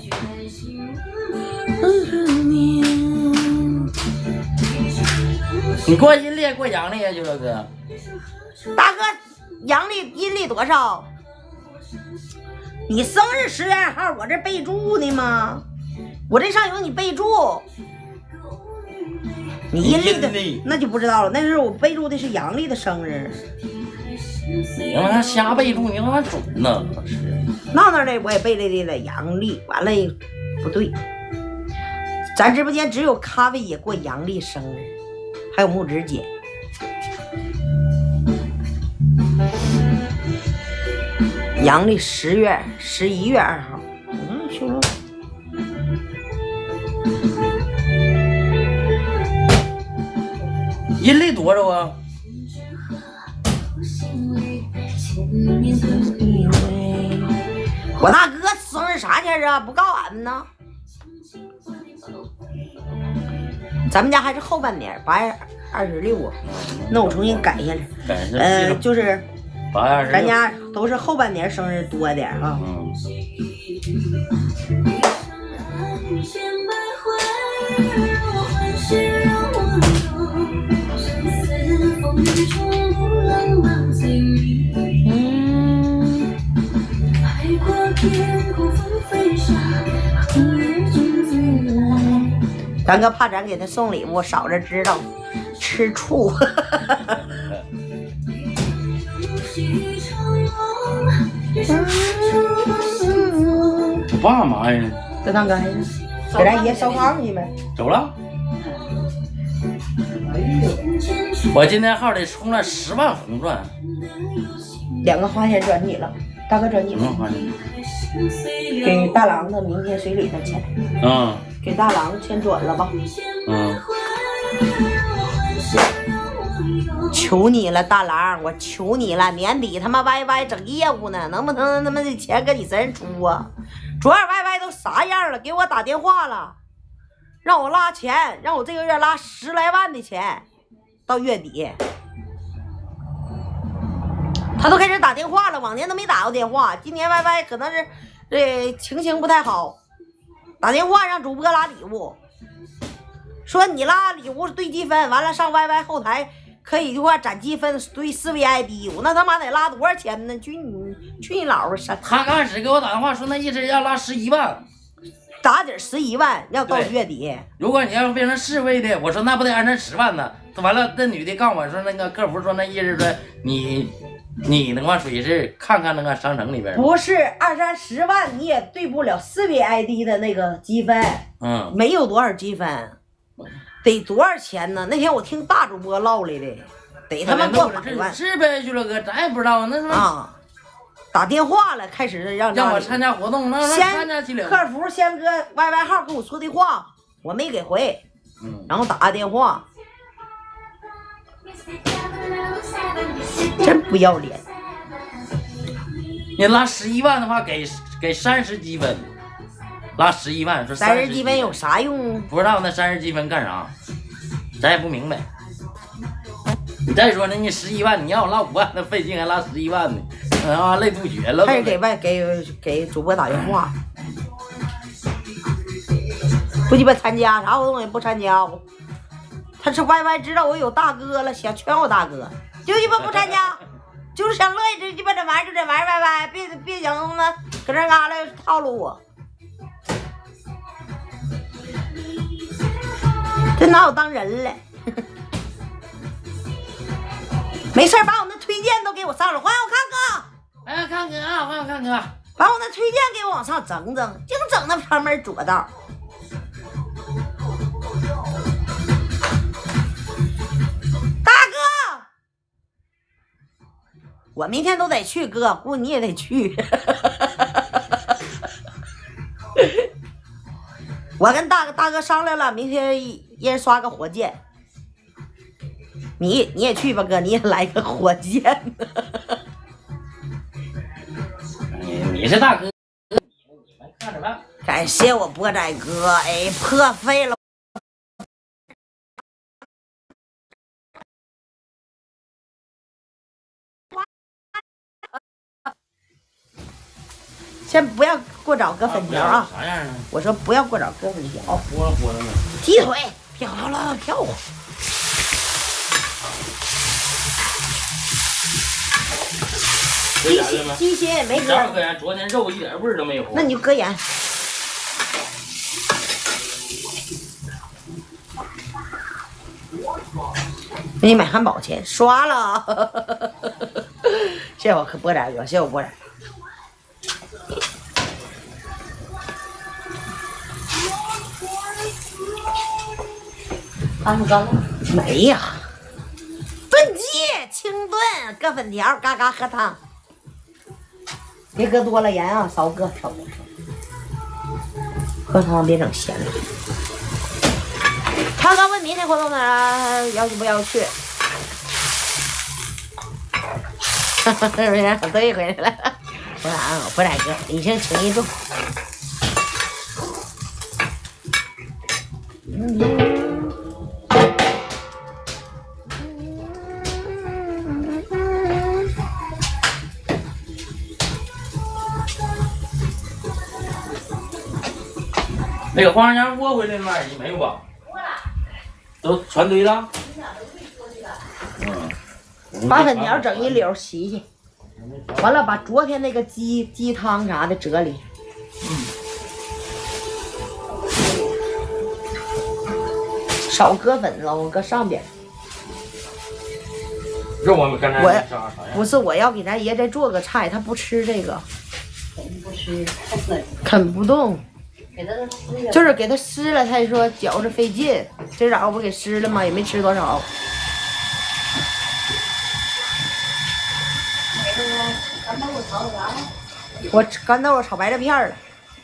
你过阴历过阳历呀，修罗哥？ 大哥，阳历阴历多少？你生日10月2号，我这备注呢吗？我这上有你备注。你阴历的那就不知道了，那是我备注的是阳历的生日。 你他妈瞎备注，你他妈准呢？是闹闹的我也背来了阳历，完了不对。咱直播间只有咖啡也过阳历生日，还有木直姐。阳历11月2号。修罗。 阴历多少啊？ 我大哥生日啥天啊？不告俺呢？咱们家还是后半年，8月 26啊，那我重新改一下来。 改成就是 8月26。 咱家都是后半年生日多点啊。咱哥怕咱给他送礼物，嫂子知道吃醋。 我爸嘛呀？ 这当干呢？给咱爷烧炕去呗。 走了。我今天号里充了10万红钻 ，2个花钱转你了，大哥转你了。给大郎的明天随礼的钱。给大郎先转了吧。求你了，大郎，我求你了，年底他妈 YY 整业务呢，能不能他妈的钱搁你身上出啊？昨儿 YY 都啥样了？给我打电话了，让我拉钱，让我这个月拉10来万的钱，到月底。他都开始打电话了，往年都没打过电话，今年 YY 可能是情形不太好，打电话让主播拉礼物，说你拉礼物兑积分，完了上 YY 后台可以的话攒积分兑4VIP，我那他妈得拉多少钱呢？去你老儿上！ 他刚开始给我打电话说那意思要拉11万， 打底11万要到月底。 如果你要变成4位的，我说那不得按成10万呢？完了，那女的告诉我说那个客服说那意思说你那个属于是看看那个商城里边， 不是20、30万你也对不了4VIP的那个积分，没有多少积分，得多少钱呢？那天我听大主播唠来的，得他妈过100万。 是呗，徐老哥，咱也不知道那什么打电话了，开始让我参加活动，那参加去了。 客服先搁 YY 号给我说的话，我没给回，然后打个电话。真不要脸！ 你拉11万的话，给30积分，拉11万，说 30积分有啥用？ 不知道那30积分干啥，咱也不明白。你再说呢，你11万，你要我拉5万，那费劲还拉11万呢，累吐血了。 开始给主播打电话，不鸡巴参加，啥活动也不参加。他是 YY 知道我有大哥了，想劝我大哥，就鸡巴不参加，就是想乐意这鸡巴这玩意儿就这玩意儿 YY， 别想呢搁这嘎来套路我，这拿我当人了。没事把我那推荐都给我上了，还我看哥， 看哥啊，还我看哥， 把我那推荐给我往上整，净整那旁门左道。我明天都得去，哥，估计你也得去。我跟大哥商量了，明天一人刷个火箭。你也去吧，哥，你也来个火箭。 你是大哥，你们看着办。 感谢我波仔哥，哎，破费了。先不要过早搁粉条啊！ 啥样啊？ 我说不要过早搁粉条。 豁了呢。 鸡腿漂亮飘忽。鸡心也没搁。 搁盐，昨天肉一点味儿都没有。 那你就搁盐。给你买汉堡钱刷了。谢谢我波仔哥，谢谢我波仔。 干不干了？ 没呀，炖鸡清炖，搁粉条，嘎嘎喝汤，别搁多了盐啊，少搁少搁。喝汤别整咸了。超哥问明天活动呢，要不要去？人对回来了，不然我不来哥，已经情意重。 那个黄家窝回来了吗？已经没有吧？都全堆了。 把粉条整一绺洗洗，完了把昨天那个鸡汤啥的折里。少搁粉了，我搁上边。 肉我们刚才我啥呀？ 不是，我要给咱爷再做个菜，他不吃这个， 不吃，太涩了。 啃不动， 给他撕了。 就是给他撕了，他也说嚼着费劲。今早上不给撕了吗？也没吃多少。 干豆腐炒啥了？ 我干豆腐炒白菜片儿了。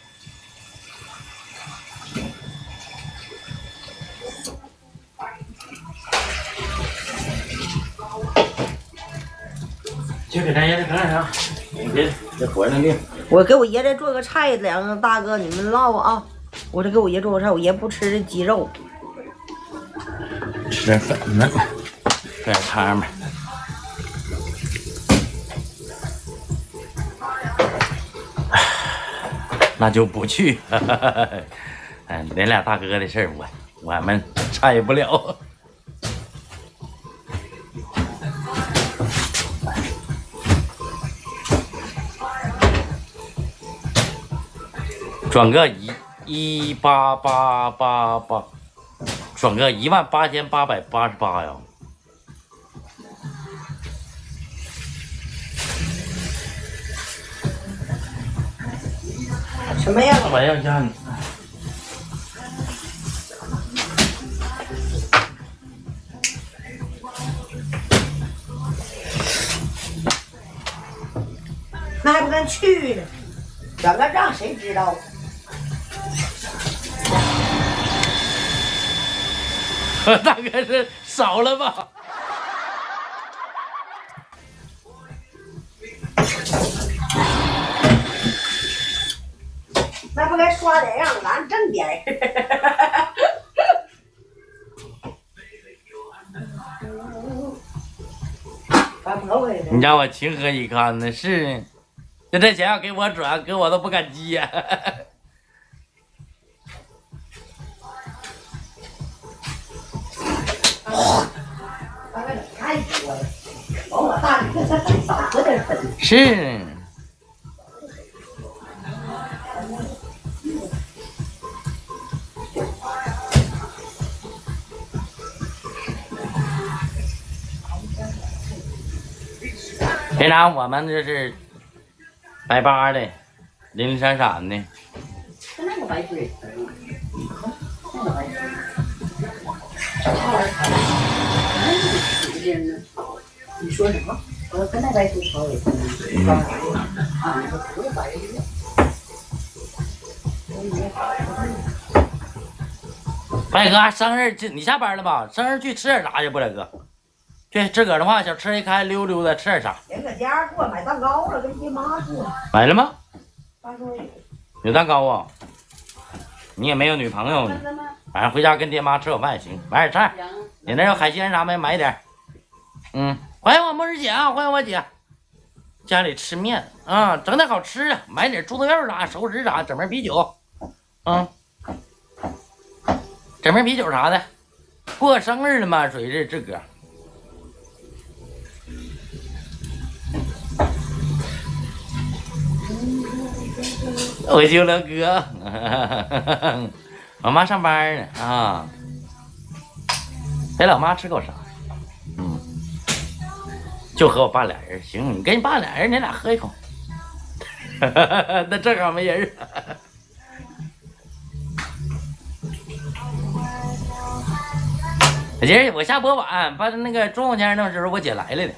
去给咱爷干啥？别这火能定。 我给我爷再做个菜，两个大哥你们唠啊。我再给我爷做个菜，我爷不吃这鸡肉。 吃点粉呢，喝点汤吧。那就不去。哎，恁俩大哥的事儿，我们参与不了。转个18888，转个18888呀！ 什么样？ 这玩意儿家那还不敢去呢，转个账谁知道？ 大哥是少了吧？ 那不该刷点让咱挣点儿。 你让我情何以堪呢？是，就这钱要给我转，哥我都不敢接呀。 太多了，往我大里少搁点粉。 是。平常我们这是白巴的，零零散散的。 就那个白水，那个白水。你说什么？我说跟那白水炒也行。啊，你说不是白水。 白哥生日，你下班了吧？生日去吃点啥去不，大哥？去自个儿的话，小吃一开，溜溜达，吃点啥？ 人搁家给我买蛋糕了，跟爹妈做。 买了吗？ 他说有蛋糕啊？你也没有女朋友呢。晚上回家跟爹妈吃口饭也行，买点菜。你那有海鲜啥没？买点。欢迎我梦儿姐啊，欢迎我姐。家里吃面啊，整点好吃的，买点猪头肉啥、熟食啥，整瓶啤酒，整瓶啤酒啥的。过生日了嘛，属于是自个儿。我就了哥，我妈上班呢啊，陪老妈吃口啥？就和我爸俩人，行，你跟你爸俩人，你俩喝一口，那正好没人。今儿我下播晚，把那个中午前那时候我姐来了的。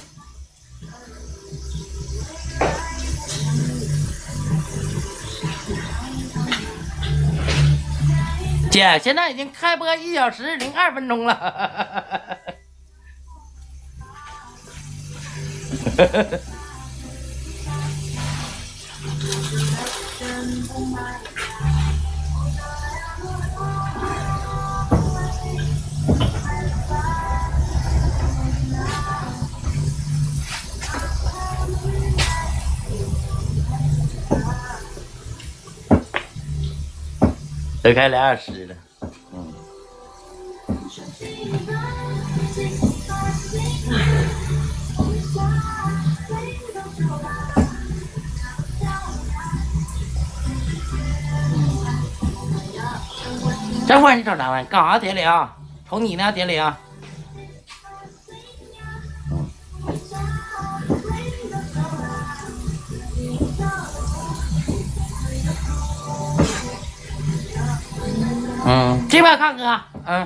姐，现在已经开播1小时02分钟了。 都开2小时了。嗯。这会儿你瞅啥玩意？干啥铁岭？瞅你呢，铁岭。这边看哥，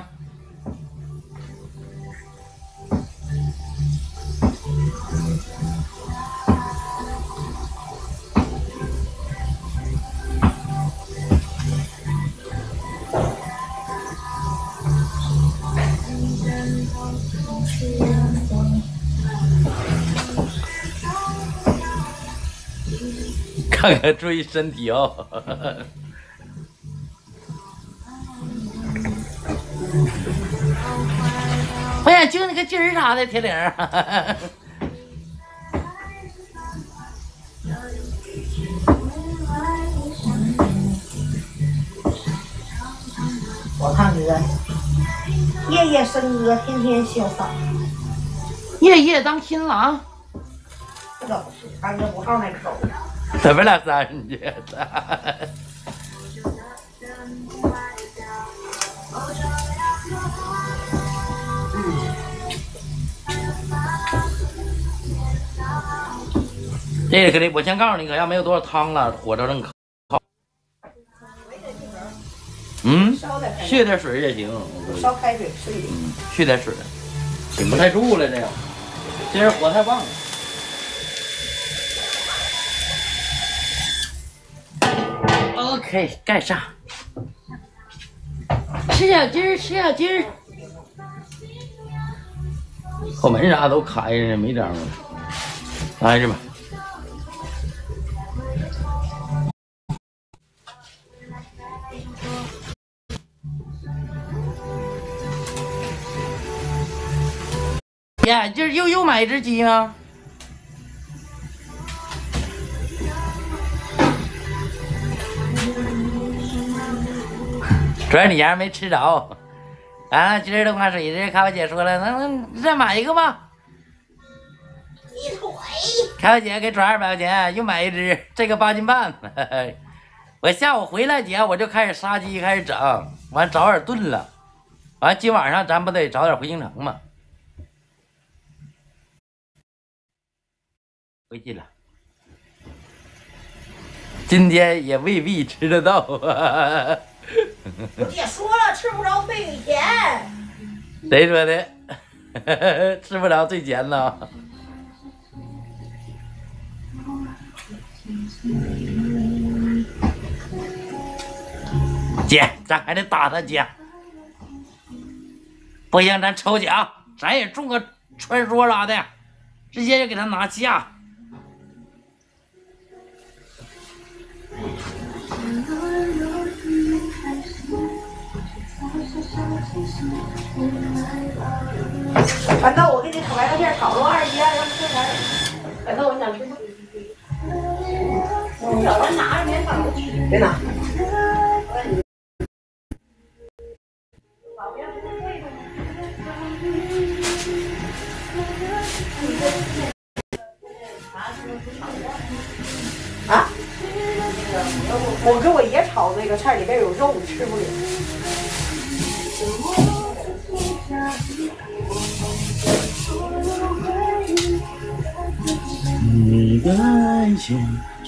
看看注意身体哦。我想揪那个筋儿啥的，铁岭。 我看哥，夜夜笙歌，天天潇洒。 夜夜当新郎。 这倒不是，看哥不好那口。 怎么了，3姐？这个可得，我先告诉你，可要没有多少汤了，火烧正烤。续点水也行。 烧开水水里。 续点水，顶不太住了这样。今儿火太旺了。OK， 盖上。吃小鸡儿，吃小鸡儿。后门啥都开着呢，没张了。挨着吧。呀，这又买一只鸡吗？主要你丫没吃着。啊，今儿的话水这开发姐说了，那再买一个吧。 一腿。 开发姐给转200块钱，又买一只，这个8斤半。我下午回来姐，我就开始杀鸡，开始整，完早点炖了。完今晚上咱不得早点回京城吗？回去了。今天也未必吃得到啊。 我姐说了，吃不着退给钱。 谁说的？吃不着退钱呢。姐，咱还得打他姐。不行，咱抽奖，咱也中个传说啥的，直接就给他拿下。 豌豆，我给你炒白豆片，炒肉2斤，让吃点。豌豆，你想吃吗？我找人拿着面包去。别拿。啊？我跟我爷炒那个菜里边有肉，吃不了。 你的爱情。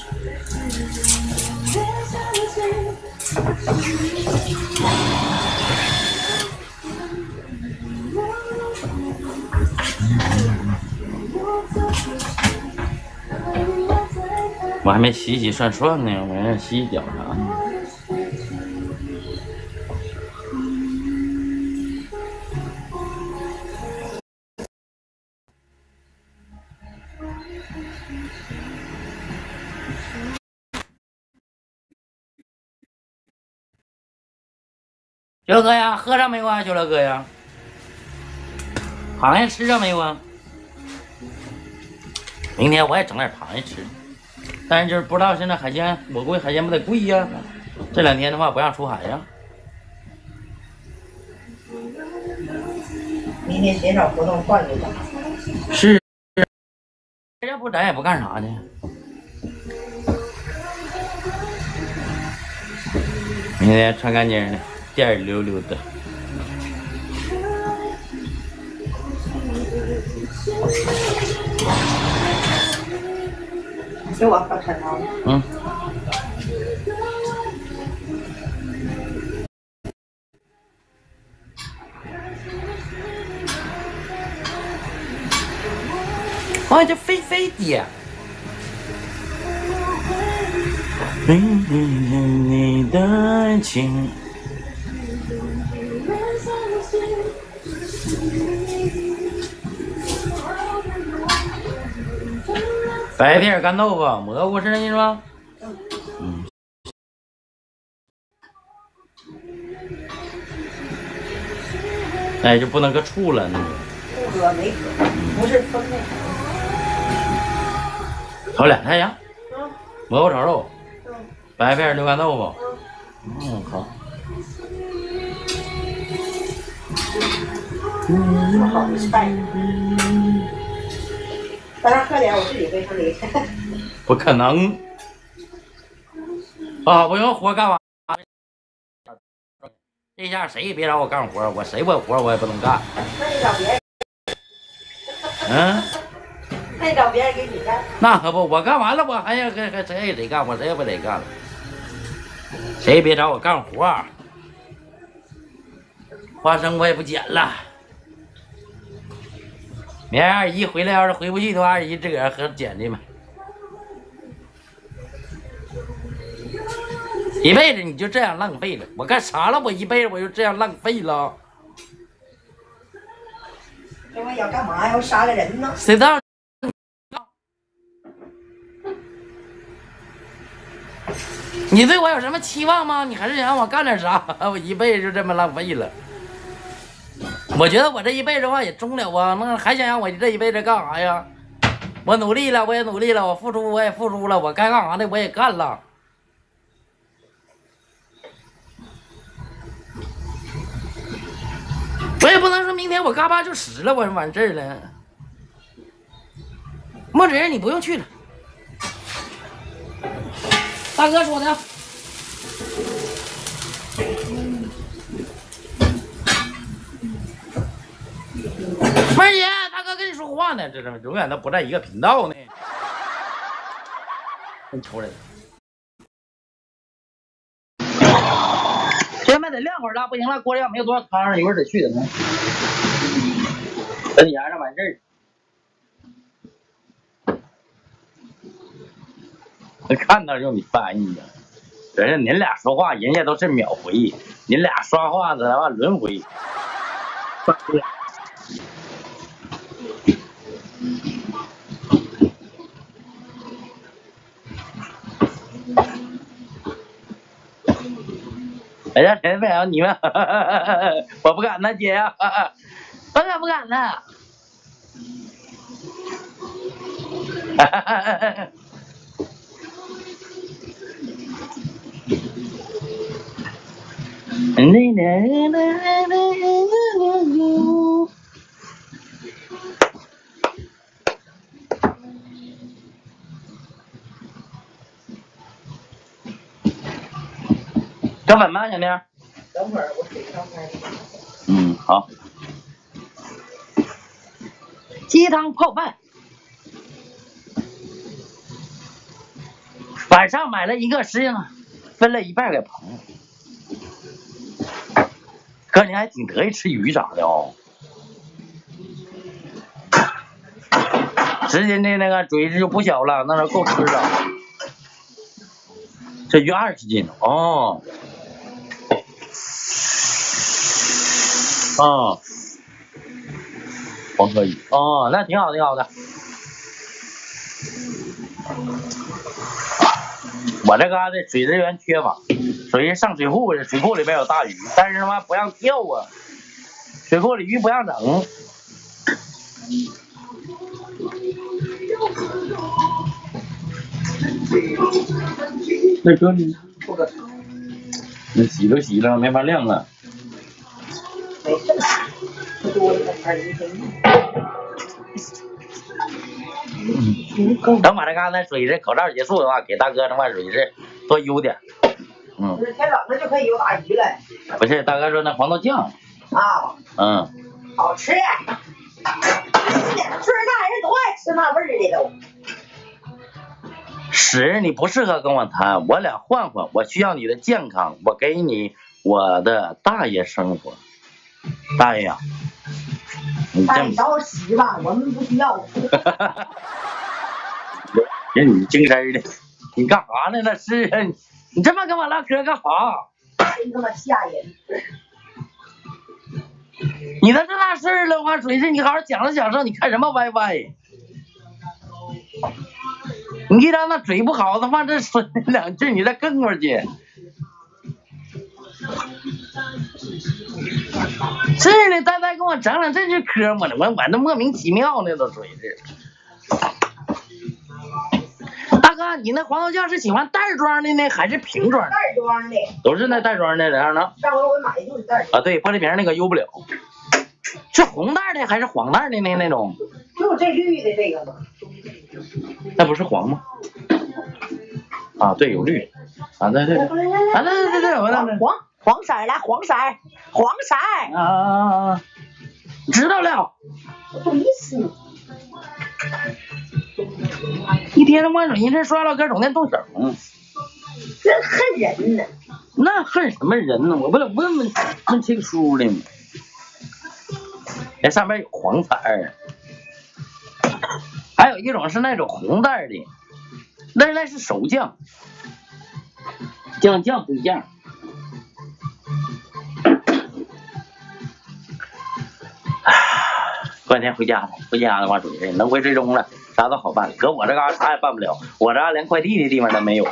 我还没洗涮涮呢，我让洗脚啥呢？九哥呀，喝上没有啊？九老哥呀，螃蟹吃上没有啊？明天我也整点螃蟹吃，但是就是不知道现在海鲜，我估计海鲜不得贵呀。这2天的话不让出海呀。 明天减少活动换个吧。 是，要不咱也不干啥呢。明天穿干净的，店儿溜溜的。 给我喝茶汤。 嗯。哦，这菲菲姐。你的情。白片干豆腐，蘑菇是那吗？嗯。哎，就不能搁醋了那个。 不搁没搁，不是分的。 炒俩菜呀。蘑菇炒肉。白片溜干豆腐。好。 这么好的菜。在那喝点，我自己背上里。 不可能！啊，我用活干完，这下谁也别找我干活，我谁我活我也不能干。 那你找别人。 嗯。 那你找别人给你干。 那可不，我干完了，我还要跟谁也得干，我谁也不得干了。谁也别找我干活。花生我也不捡了。明儿二姨回来，要是回不去的话，二姨自个儿和捡去吧。一辈子你就这样浪费了，我干啥了？我一辈子我就这样浪费了。 这我要干嘛？要杀个人呢？ 谁知道？你对我有什么期望吗？你还是想让我干点啥？我一辈子就这么浪费了。我觉得我这一辈子的话也终了啊，那还想让我这一辈子干啥呀？我努力了，我也努力了，我付出我也付出了，我该干啥的我也干了。我也不能说明天我嘎巴就死了，我完事儿了。莫子仁，你不用去了。大哥说的。妹儿姐，大哥跟你说话呢，这永远都不在一个频道呢。真瞅人。现在得晾会儿了，不行了，锅里要没有多少汤，一会儿得去的呢。等盐上完事儿。看到就你翻译呀，真是您俩说话，人家都是秒回，您俩刷话的话轮回。哎呀，谁不想你们？我不敢呢，姐呀，我可不敢呢。搁粉吗，小妞？ 等会儿我水烧开。 嗯，好。鸡汤泡饭。晚上买了一个石英，分了一半给朋友。哥，你还挺得意吃鱼啥的哦。10斤的那个嘴就不小了，那够吃了。这鱼20斤哦。哦，黄河鱼哦，那挺好，挺好的。我这嘎达水资源缺乏，属于上水库，水库里边有大鱼，但是他妈不让钓啊，水库里鱼不让整。那哥你不搁，那洗都洗了，没法晾了。 没事， 不多了等把这刚才水质口罩结束的话，给大哥整碗水质多邮点。 不是天冷了就可以有大鱼了。 不是，大哥说那黄豆酱。 啊。好吃。岁数大人都爱吃那味儿的都。 屎，你不适合跟我谈，我俩换换，我需要你的健康，我给你我的大爷生活。大爷呀， 大爷找我屎吧，我们不需要。 人你精神的，你干啥呢？那是啊，你这么跟我唠嗑干啥？ 真他妈吓人！ 你都这大事儿了，话水是你好好讲讲，你看什么歪歪？你一张那嘴不好的话，这说两句你再跟过去。是呢，呆跟我整这句嗑，我这莫名其妙呢，都水是。大哥，你那黄豆酱是喜欢袋装的呢，还是瓶装的？ 袋装的。都是那袋装的，这样呢？ 上回我买的就是袋。 啊，对，玻璃瓶那个邮不了。是红袋的还是黄袋的呢？那种？ 就这绿的这个吗？ 那不是黄吗？啊，对，有绿。啊，对，啊，对， 黄色来，黄色。 啊，知道了。 我懂意思。 一天他妈一阵刷老哥，整天动手。 真恨人呢。 那恨什么人呢？我不得问这个书的吗？那上面有黄色儿，还有一种是那种红袋的，那是手酱，酱不一样。过两天回家的话，准是能回最终了，啥都好办。搁我这嘎啥也办不了，我这连快递的地方都没有。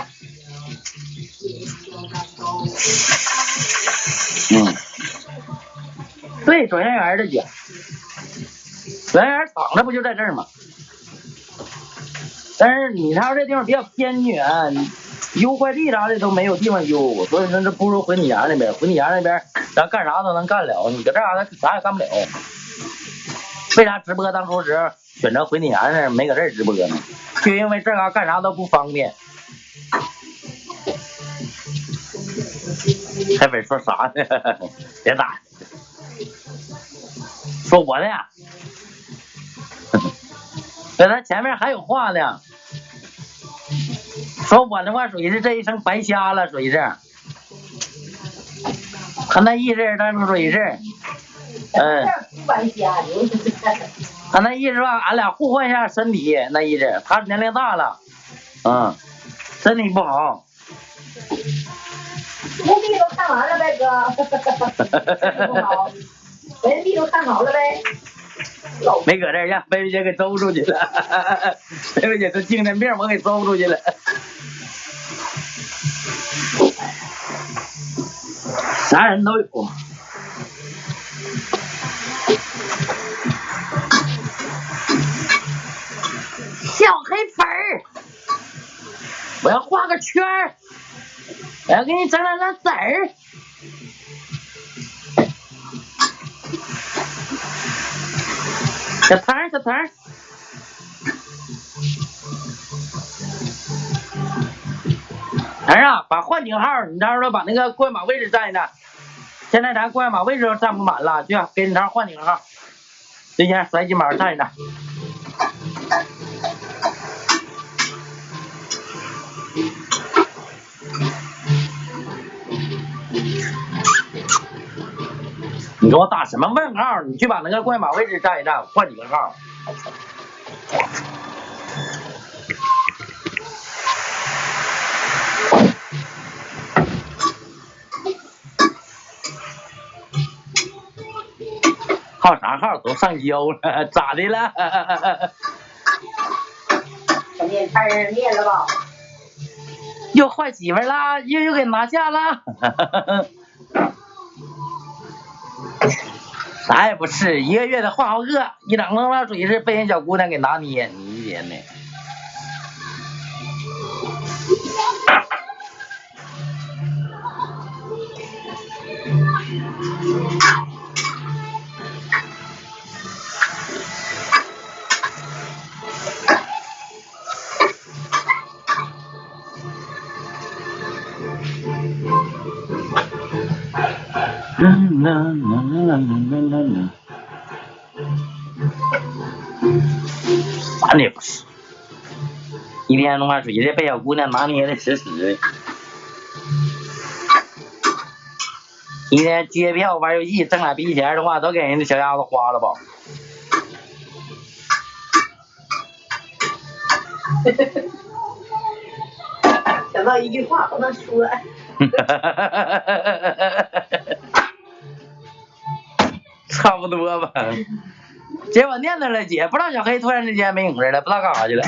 对，转园园的姐，转园园厂子不就在这儿吗？但是你他这地方比较偏远，邮快递啥的都没有地方邮，所以说这不如回你家那边。回你家那边，咱干啥都能干了，你搁这啥也干不了。为啥直播当初时选择回你家那儿没搁这儿直播呢？就因为这嘎干啥都不方便。海北说啥呢？别打，说我的呀。在他前面还有话呢，说我的话属于是这一生白瞎了，属于是。他那意思，他说属于是，他那意思吧，俺俩互换一下身体，那意思，他年龄大了，身体不好。 人币都看完了呗，哥。不好，人币都看好了呗。 没搁这儿，让贝贝姐给周出去了。贝贝姐这精神病，我给周出去了。啥人都有。小黑粉儿，我要画个圈儿，我要给你整两个籽儿。小唐，唐啊，把换井号，你到时候把那个冠码位置占一占。现在咱冠码位置都占不满了，就要给你这换井号。这先甩几码占一占。你给我打什么问号？你去把那个冠码位置占一占，换几个号。号啥号都上交了，咋的了？ 面摊面了吧？ 又换媳妇了，又给拿下了。啥也不是，一个月的换好个，一整弄到嘴是被人小姑娘给拿捏，你一天的。 烦的不是，一天弄完睡的被小姑娘拿捏的死死的，一天接票玩游戏挣俩逼钱的话，都给人家小丫子花了吧。 想到一句话不能说。 差不多吧。姐我念叨了姐，不知道小黑突然之间没影儿了，不知道干啥去了。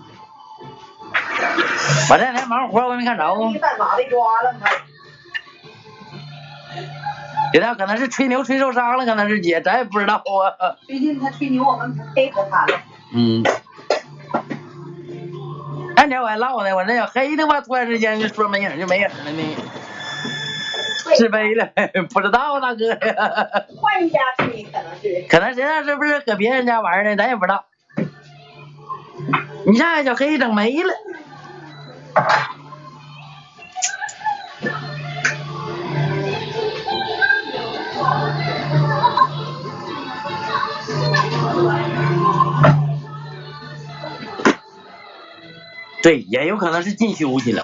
我这两天忙活我没看着。 办法被抓了吗？ 有点可能是吹牛吹受伤了，可能是姐，咱也不知道啊。 最近他吹牛，我们配合他了。 嗯。那天我还唠呢，我这小黑的话，突然之间就说没影就没影了呢。自卑了，不知道大哥呀。 换一家吹可能是。 可能谁知道是不是搁别人家玩呢？咱也不知道。你看小黑整没了。对，也有可能是进修去了。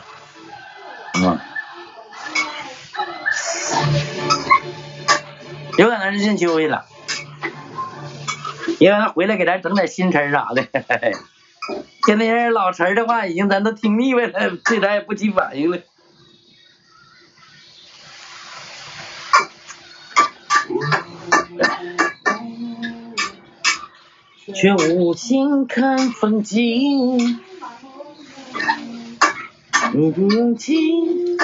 有可能是进修去了，也可能回来给咱整点新词啥的。现在人老词的话，已经咱都听腻歪了，对咱也不起反应了。却无心看风景，你不用情。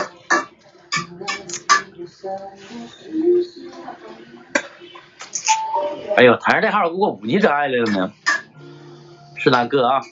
哎呦，台上这号给我5级真爱来了呢，是咱哥啊。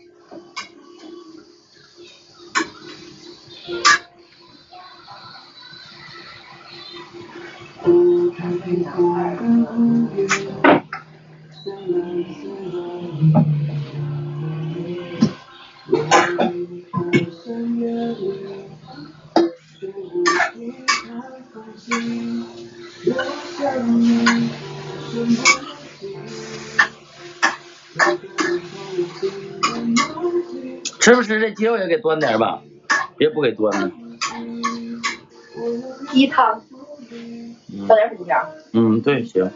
吃不吃这鸡肉也给端点吧，别不给端了。 鸡汤，倒点薯条。 嗯，对，行。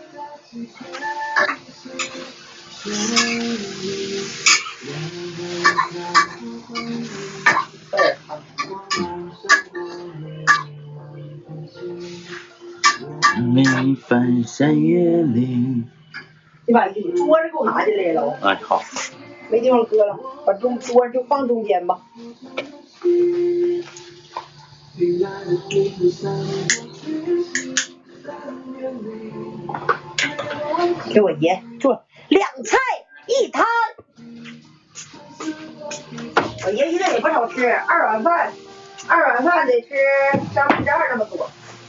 每翻山越岭。 你把桌子给我拿进来了。 哎，好。 没地方搁了，把桌子就放中间吧。给我爷做2菜1汤。我爷一顿也不少吃，2碗饭得吃2/2那么多。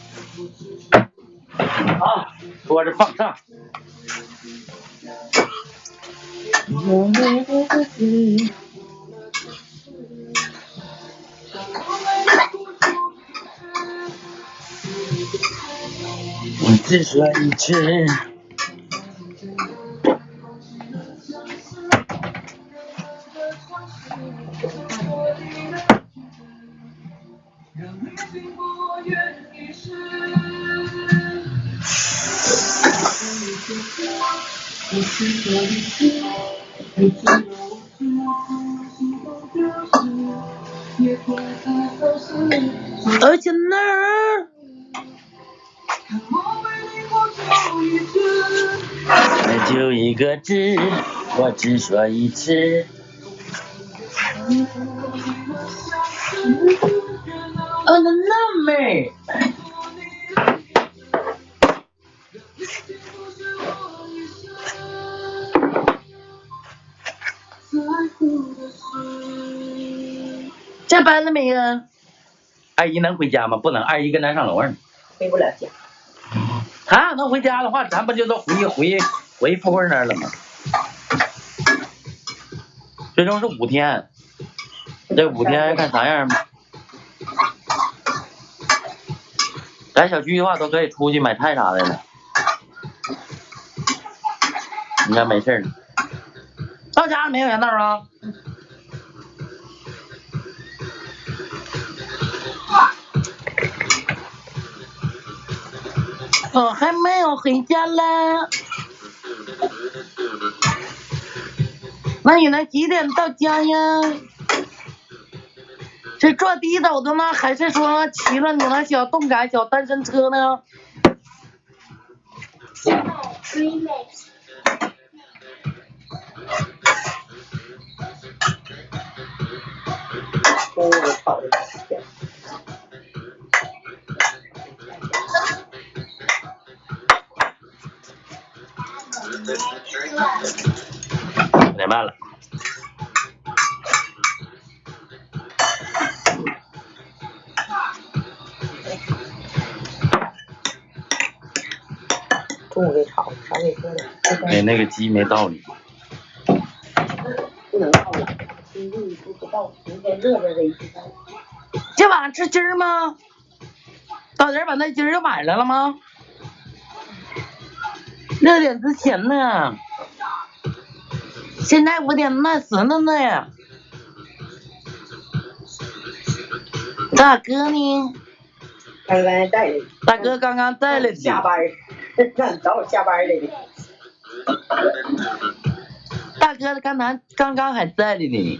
啊，桌子放上。我只说一次。而且那儿就一个字，我只说一次。哦，那妹。下班了没呀？二姨能回家吗？不能，二姨跟咱上楼呢。 回不了家。 他要能回家的话，咱不就都回富贵那儿了吗？最终是5天，这5天看啥样吧。咱小区的话都可以出去买菜啥的了。 应该没事了。到家了没有杨豆啊？还没有回家嘞。那你能几点到家呀？是坐地斗的呢，还是说骑了你那小动感小单身车呢？ 中午炒的甜。 5点半了。 中午给炒的，啥给说的？ 对，那个鸡没道理。 不能倒了，今天你不倒，明天热热的一起倒。 今晚上吃鸡儿吗？到人把那鸡儿又买来了吗？6点之前呢，现在5点半10了呢。大哥呢？ 刚刚带的。 大哥刚刚带了下班，让你找我下班来的。 大哥刚刚还在的呢，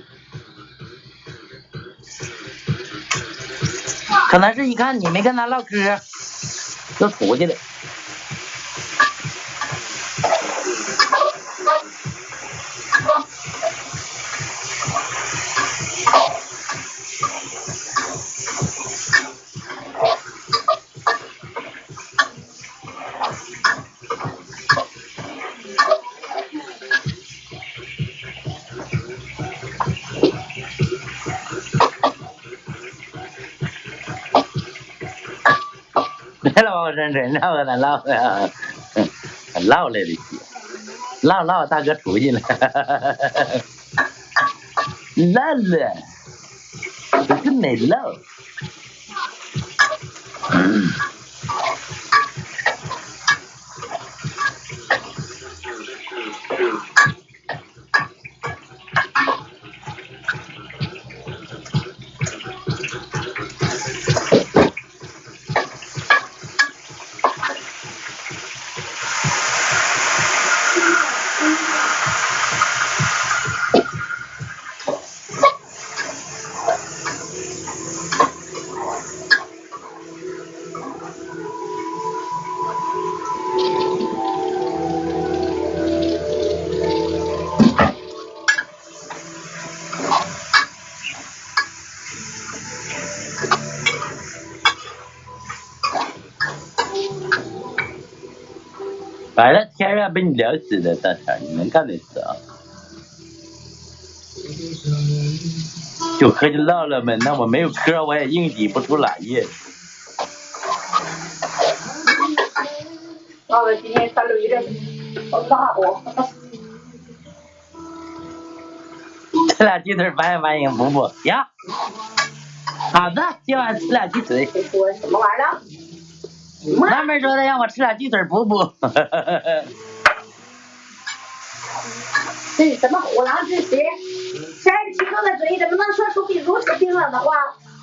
可能是一看你没跟他唠嗑，就出去了。别老往我身上唠和他唠啊，唠来的唠大哥出去了，唠了，不是没唠。反正天要被你聊死了，大肠你能干点啥？就喝就唠了呗，那我没有嗑我也硬挤不出来呀。 到了今天3楼1这好大不？ 吃俩鸡腿反应补补呀。好的，今晚吃俩鸡腿。 谁说什么玩意儿？ 那妹说的让我吃俩鸡腿补补。 这是什么虎狼之词？37度的嘴怎么能说出比如此冰冷的话？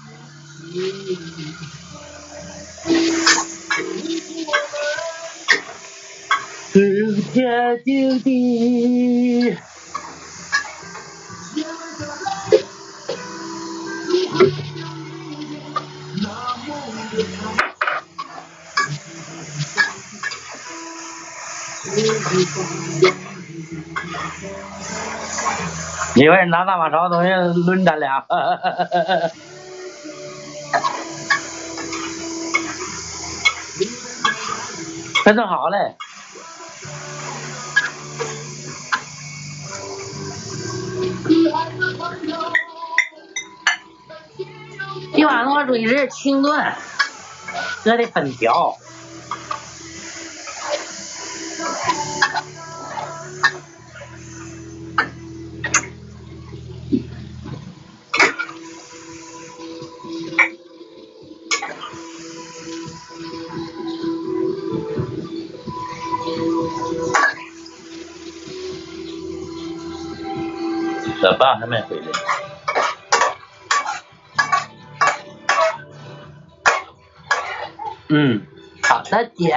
不跳就地。一会儿拿大马勺东西抡咱俩。快弄好嘞。一晚上我属于是清炖，喝的粉条。 老爸还没回来。好的，姐。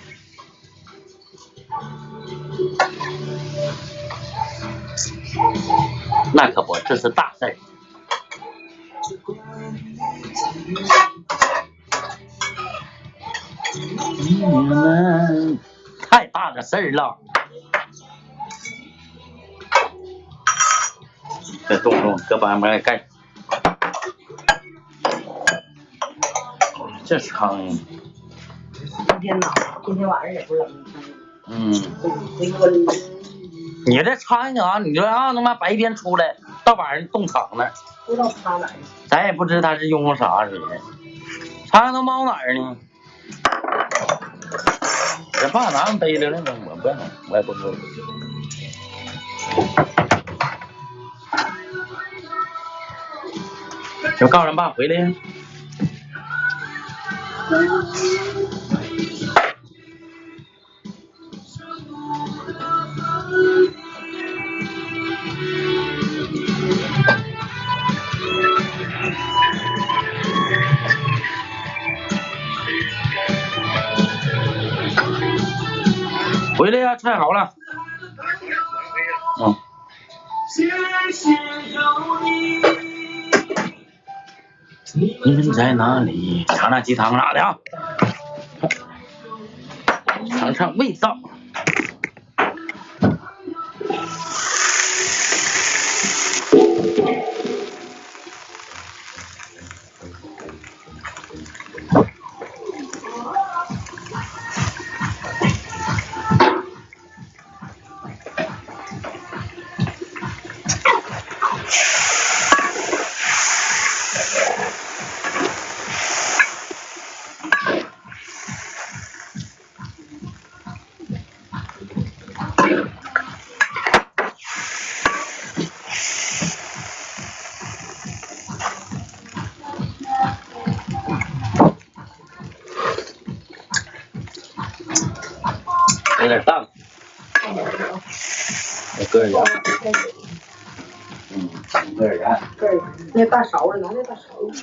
那可不，这是大事儿。太大的事儿了。别动动，搁把门盖。这苍蝇。 今天呢？今天晚上也不冷。回温。 你这苍蝇啊，你说啊，他妈白天出来，到晚上冻场那， 不知道趴哪儿。 咱也不知他是用啥水，苍蝇都猫哪儿呢？这爸拿背着呢，我不弄，我也不弄。就告诉人爸回来呀。回来呀，菜好了。你们在哪里？尝尝鸡汤啥的啊？尝尝味道。有点淡，我搁点盐，搁点盐。 对，那大勺子，拿那大勺子。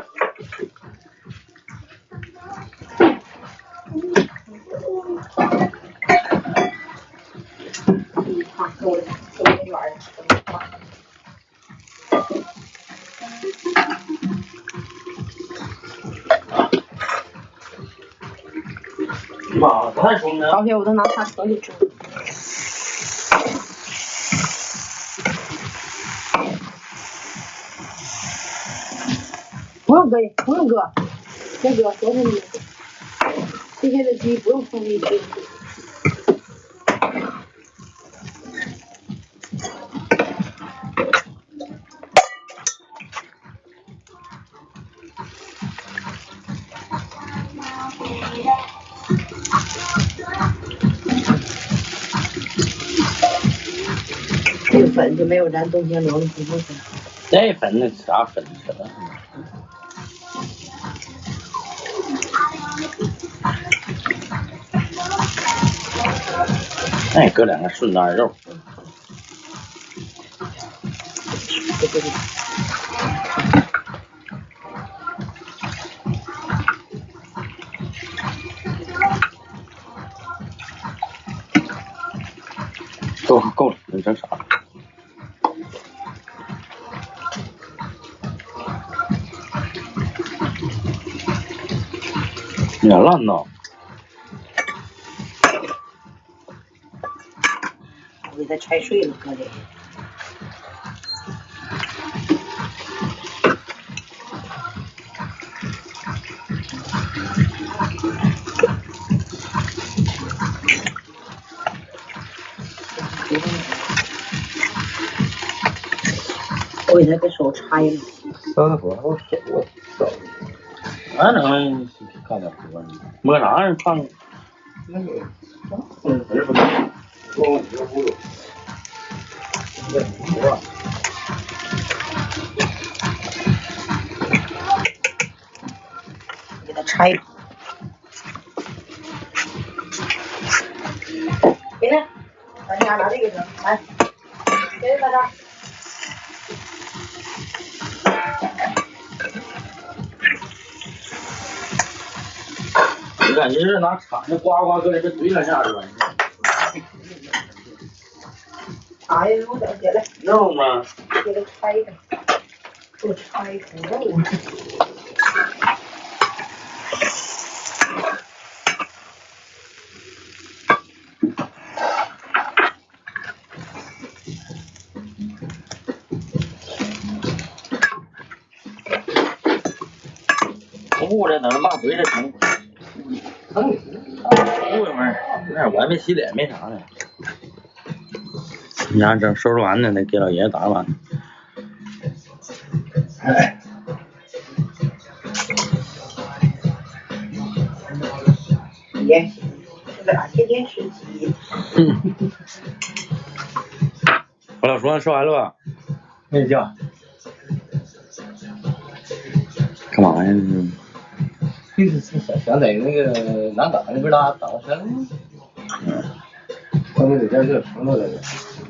够了，够那玩意儿。 妈，太冲了！ 早些我都拿它盛里吃。不用搁，不用搁，别搁，多少米？这些的鸡不用放进去。这粉就没有咱冬天留的不粉。 这粉那啥粉什么？再搁两个顺带肉。够了，你整啥？有点烂呐！ 我给它拆碎了，搁里。我给它个手拆了。 烧的火，我手我烧。 哪能干点活呢？摸啥玩意儿烫？ 那个，没不能，我你这不有，那不啊。 给它拆了。给呢，咱家拿这个行，来，给大家。 哥，你是拿铲子呱呱搁里边怼两下是吧？ 哎呦，我的天嘞！ 肉吗？ 给它拆开，给我拆开肉。 捂着等着骂回来成。捂一会儿，那我还没洗脸，没啥呢。你家正收拾完呢，得给老爷子打碗。 也行，这个天天吃鸡。 我老说说完了吧？ 睡觉。 干嘛呀？ 就是想在那个南港那边打绳。他们得在这承诺在这。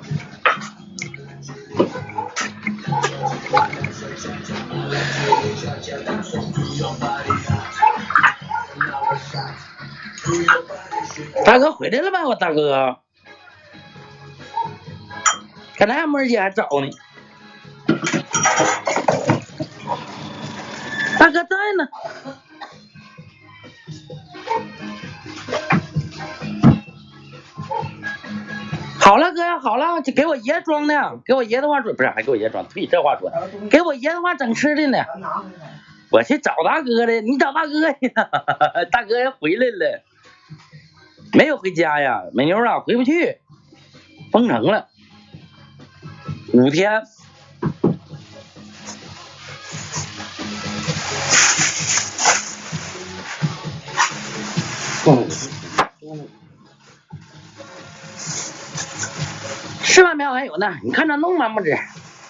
大哥回来了吧？我大哥，看那门姐还找你。大哥在呢。好了哥呀，好了，就给我爷装的，给我爷的话说不是，还给我爷装，对，这话说，给我爷的话整吃的呢。我去找大哥的，你找大哥呀？大哥要回来了，没有回家呀？美妞啊，回不去，封城了，5天。10万票还有呢，你看着弄完不止。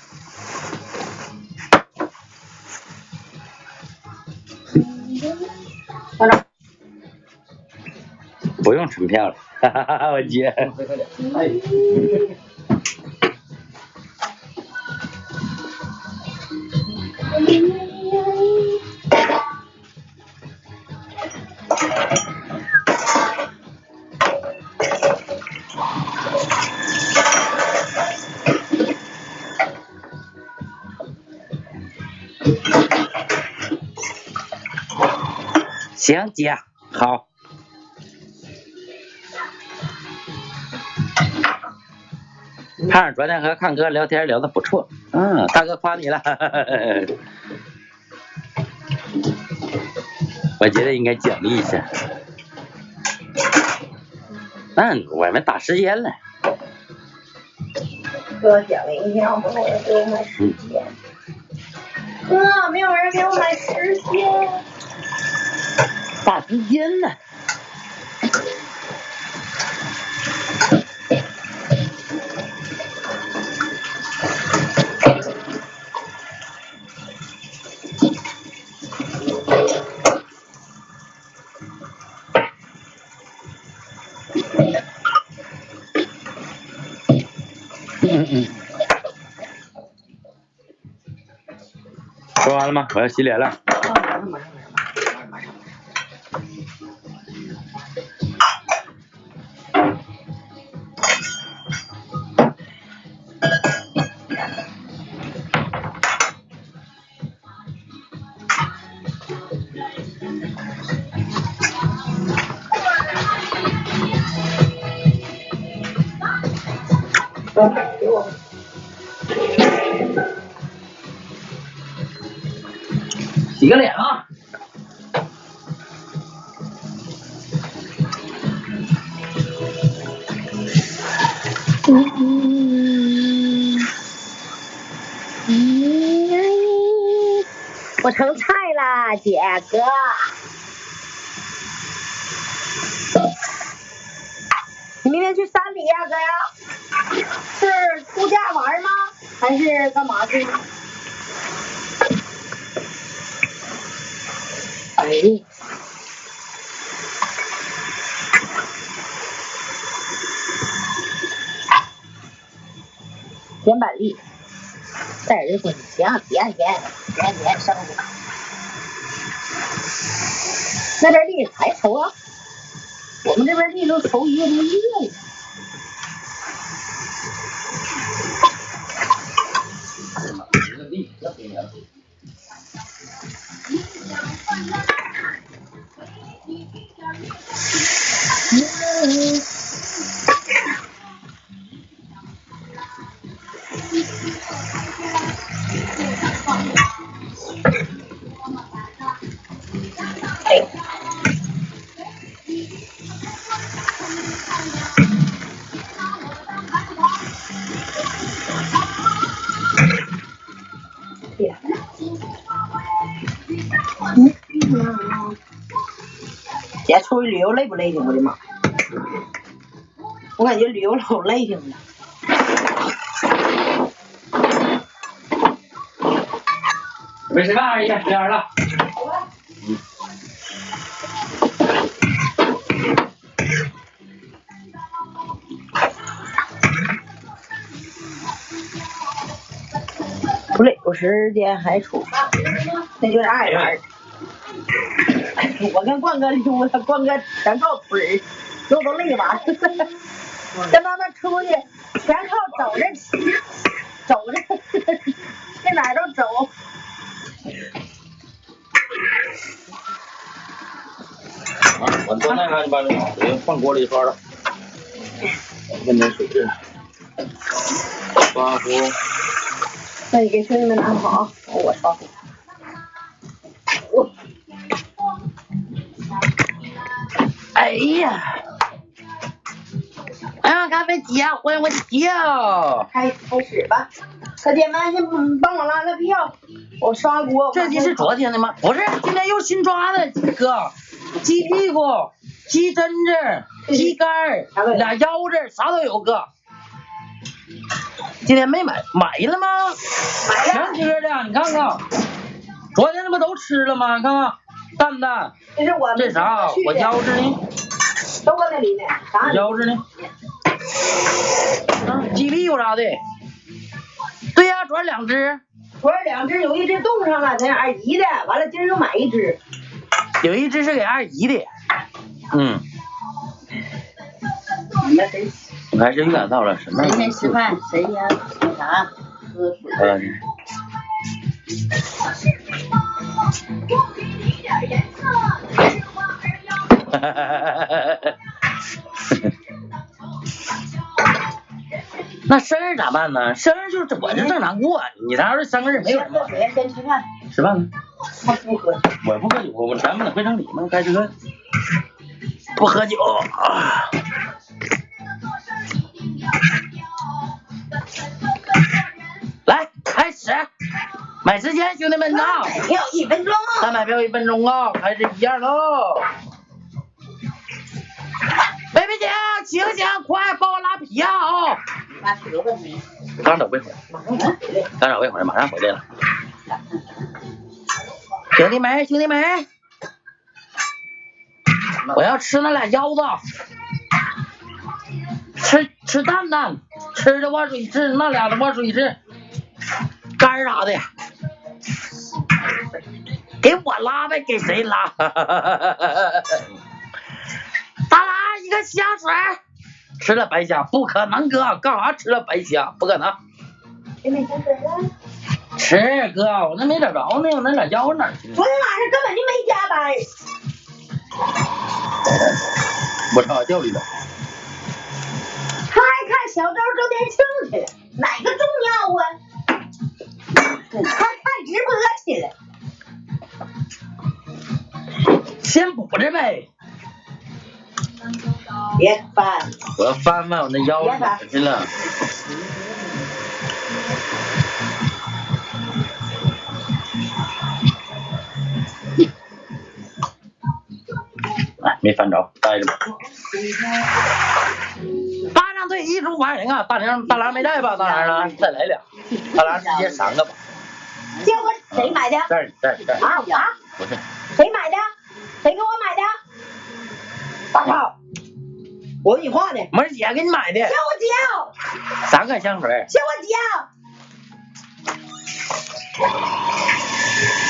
不用存票了，哈哈哈！我姐。行，姐，好。胖儿昨天和康哥聊天聊得不错，大哥夸你了，我觉得应该奖励一下。我们打时间了。 哥奖励一下，没有人给我买时间。哥，没有人给我买时间。 打时间呢。说完了吗？我要洗脸了。 给我。 洗个脸啊！ 我成菜了，姐哥。你明天去山里呀，哥呀？是度假玩吗？还是干嘛去？哎，田板栗，带点儿行，甜生的。那边栗才熟啊。 我们这边地都收1个多月了。姐出去旅游累不累挺？我的妈！我感觉旅游老累挺了。 没吃饭，阿姨，吃点了。 不累，有时间还出，那就2元。我跟冠哥溜达，冠哥全靠腿儿，肉都累完了。跟他们出去全靠走着骑，走着去哪儿都走。 我做那个，你把水放锅里刷了，跟点水质，刷壶。 那你给兄弟们拿好，我刷壶。 哎呀！哎呀，咖啡机啊，换我的票！ 开始吧，小姐们先帮我拉个票，我刷锅。 这鸡是昨天的吗？不是，今天又新抓的哥，鸡屁股、鸡胗子、鸡肝儿、俩腰子，啥都有哥。今天没买，买了吗？ 买了， 全吃的，你看看，昨天这不都吃了吗？看看，蛋蛋， 这是我这啥？我腰子呢？ 都搁那里呢，啥？ 腰子呢？鸡屁股啥的？对呀，昨儿2只。 昨儿2只，有1只冻上了，咱二姨的，完了今儿又买1只。 有1只是给二姨的。 那谁？ 我还是预感到了什么？ 谁先吃饭，谁先喝啥？喝水。 那生日咋办呢？生日就是我这正常过，你啥时候生日没有什么？ 先吃饭。 吃饭呢？ 他不喝。 我不喝酒，我咱们得回城里嘛，开车。不喝酒。来，开始，买时间，兄弟们呐！ 票1分钟。 3买票1分钟啊，开始1样喽！贝贝姐，醒醒，快帮我拉票！ 拉车吧你。 刚走一会儿，刚走一会儿，马上回来了。兄弟们，兄弟们，我要吃那俩腰子，吃蛋蛋，吃的我水吃，那俩的我水吃，肝啥的，给我拉呗，给谁拉？大拉一个香水，吃了白虾，不可能哥，干啥吃了白虾？不可能。 给你香水了。 吃哥，我那没找着呢，我那俩腰哪去了？ 昨天晚上根本就没加班。 我操，掉里了。 他还看小周周年庆去了，哪个重要啊？他看直播去了。 先补着呗。 别翻。 我要翻翻我那腰哪去了？哎，没翻着，待着吧。巴掌队一出完人啊！大郎没带吧？大郎呢？再来俩，大郎直接3个吧。 叫我谁买的？ 这儿。 啊？ 不是。 谁买的？谁给我买的？大超，我问你话呢。 门姐给你买的。 向我叫。 3个香水。 向我叫。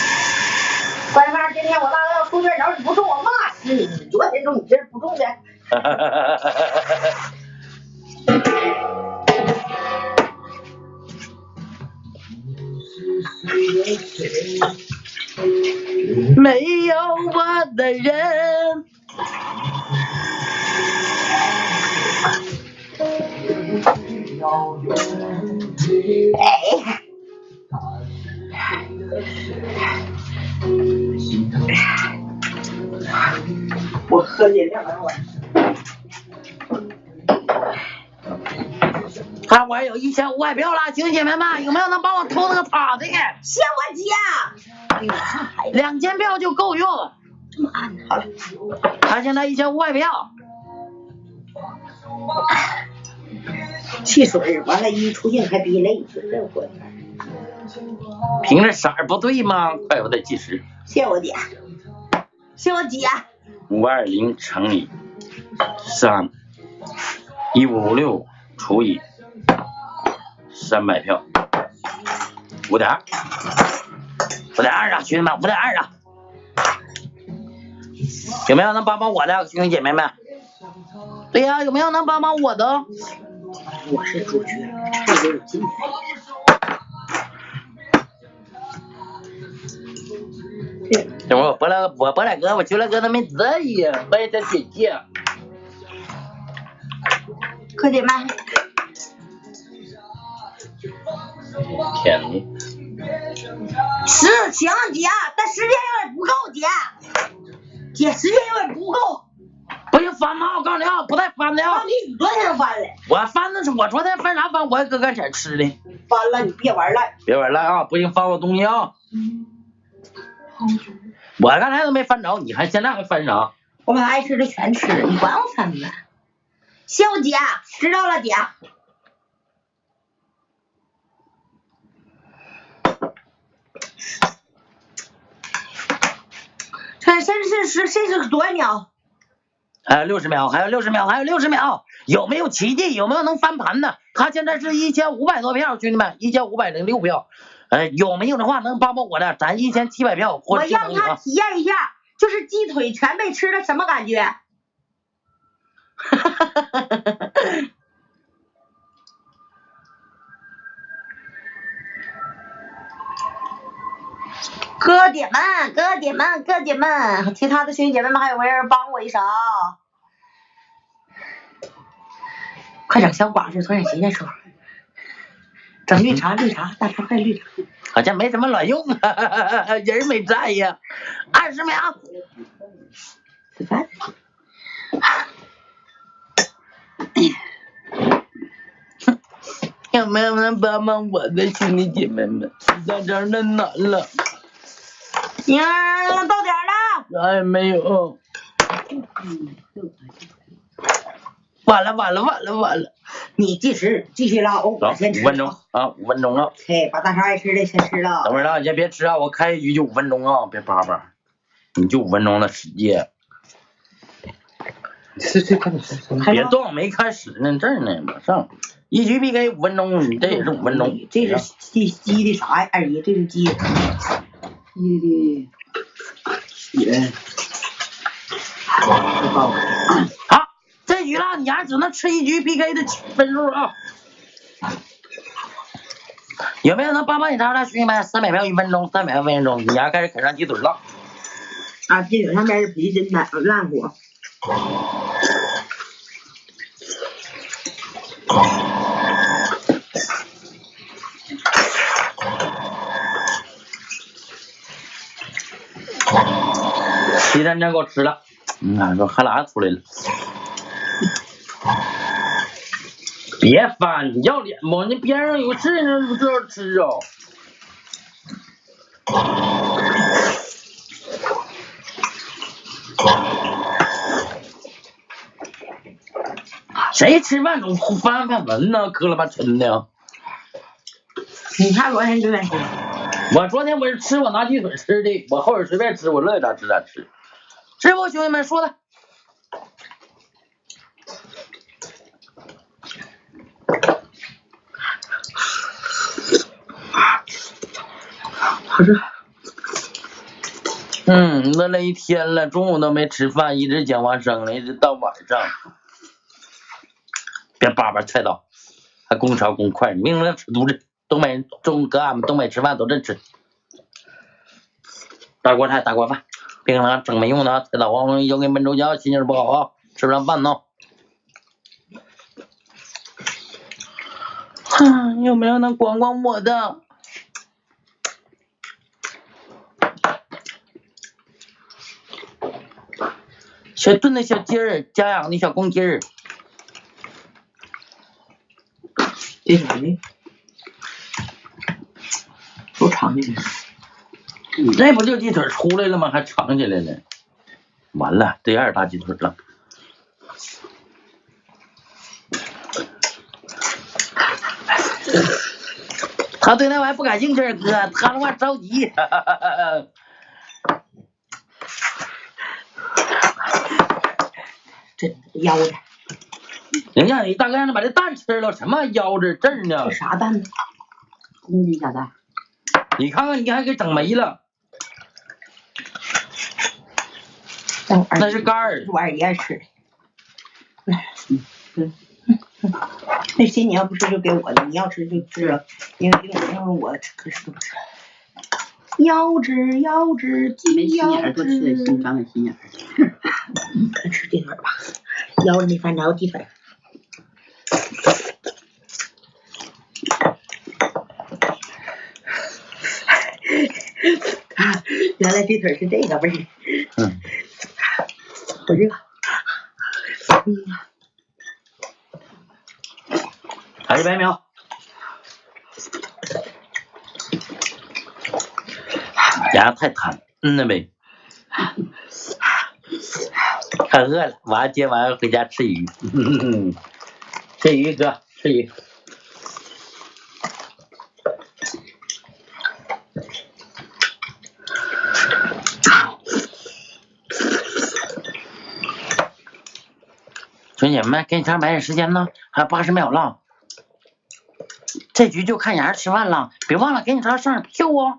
官方，今天我大哥要出去，要是不中我骂死你！昨天中你这是不中的， 没有我的人。 我喝饮料了， 看我有1500票了，兄弟姐妹们，有没有能帮我偷那个塔的？ 谢我姐。哎呦，上海 2000票就够用。 这么暗，好了。 他现在1500票。 汽水完了，一出镜还逼泪，就这回。 凭着色儿不对吗？快我得计时。 谢我姐，谢我姐。 520乘以3，1556除以300票，5.2，5.2啊，兄弟们，5.2啊！有没有能帮帮我的兄弟姐妹们？对呀，有没有能帮帮我的？ 我是主角，太有劲了。 等会儿我播了歌，我求了歌都没得意，欢迎咱姐姐。 快点吧。 天哪！ 是行姐，但时间有点不够，姐时间有点不够。 不行翻吗？我告诉你啊，不带翻的啊！ 你昨天翻了。 我翻的是我昨天翻啥翻？我搁刚才吃的。 翻了，你别玩了。 别玩了啊！不行，翻我东西啊！我刚才都没翻着，你还现在还翻啥？ 我把爱吃的全吃了，你管我翻呗。谢我姐，知道了姐。这是多少秒？ 还有60秒，还有60秒，还有60秒，有没有奇迹？有没有能翻盘的？他现在是1500多票，兄弟们，1506票。有没有的话能帮帮我的？咱1700票或者我让他体验一下，就是鸡腿全被吃了什么感觉？哥姐们，其他的兄弟姐妹们，还有没有人帮我一手？快整小寡妇，从点谁再说。整绿茶，大茶配绿茶。 好像没什么卵用啊，人没在呀。20秒。 吃饭。 有没有能帮帮我的兄弟姐妹们？实在真的难了。 到点了。 啥也没有。完了。 你计时继续捞，我先吃。 5分钟啊，5分钟了。 嘿，把大肠爱吃的先吃了。 等会儿啊，你先别吃啊，我开一局就5分钟啊，别叭叭。你就5分钟的时间。 这看你别动，没开始呢，这儿呢，马上。一局 PK 5分钟，你这也是5分钟。 这是鸡的啥呀？二姨，这是鸡的血。 好，这局了，你还只能吃一局 PK 的分数啊。有没有能帮帮你啥的兄弟们？300票1分钟，300票1分钟，你还开始啃上鸡腿了。 啊，鸡腿上面是皮真烂火。 鸡蛋真给我吃了，说哈喇子出来了。别翻，你要脸不？那边上有事呢，不就要吃啊？谁吃饭总翻文呢？磕了吧抻的。 你看昨天就在吃。 我昨天我是吃我拿鸡腿吃的，我后边随便吃，我乐意咋吃咋吃。是不兄弟们说的？ 好吃。 饿了一天了，中午都没吃饭，一直讲话声了，一直到晚上。别叭叭菜刀，还公勺公筷，明明吃犊子。东北人搁俺们东北吃饭都这吃。大锅菜大锅饭，别跟他整没用的菜刀往又给焖周椒，心情不好啊，吃不上饭呢。有没有能管管我的？小炖的小鸡儿，家养的小公鸡儿。 这啥呢？都藏起来了。 那不就鸡腿出来了吗？还藏起来了。完了，第二大鸡腿了。他对那玩意不感兴趣，哥，他的话着急。 这腰子， 人家你大哥让他把这蛋吃了，什么腰子这儿呢这？啥蛋呢？公鸡下蛋。 你看看，你还给整没了，那是肝儿。 这玩意儿也爱吃的。那些你要不吃就给我的，你要吃就吃了，因为我可是不吃。腰子，鸡腰子。 长点心眼儿。 咱吃鸡腿吧，腰子没翻着鸡腿。原来鸡腿是这个味儿。我这个。 还100秒。牙太贪，那呗。太饿了，完接完回家吃鱼。吃鱼哥，吃鱼。兄弟们，给你上买点时间呢，还有80秒了。这局就看牙吃饭了，别忘了给你上点票哦。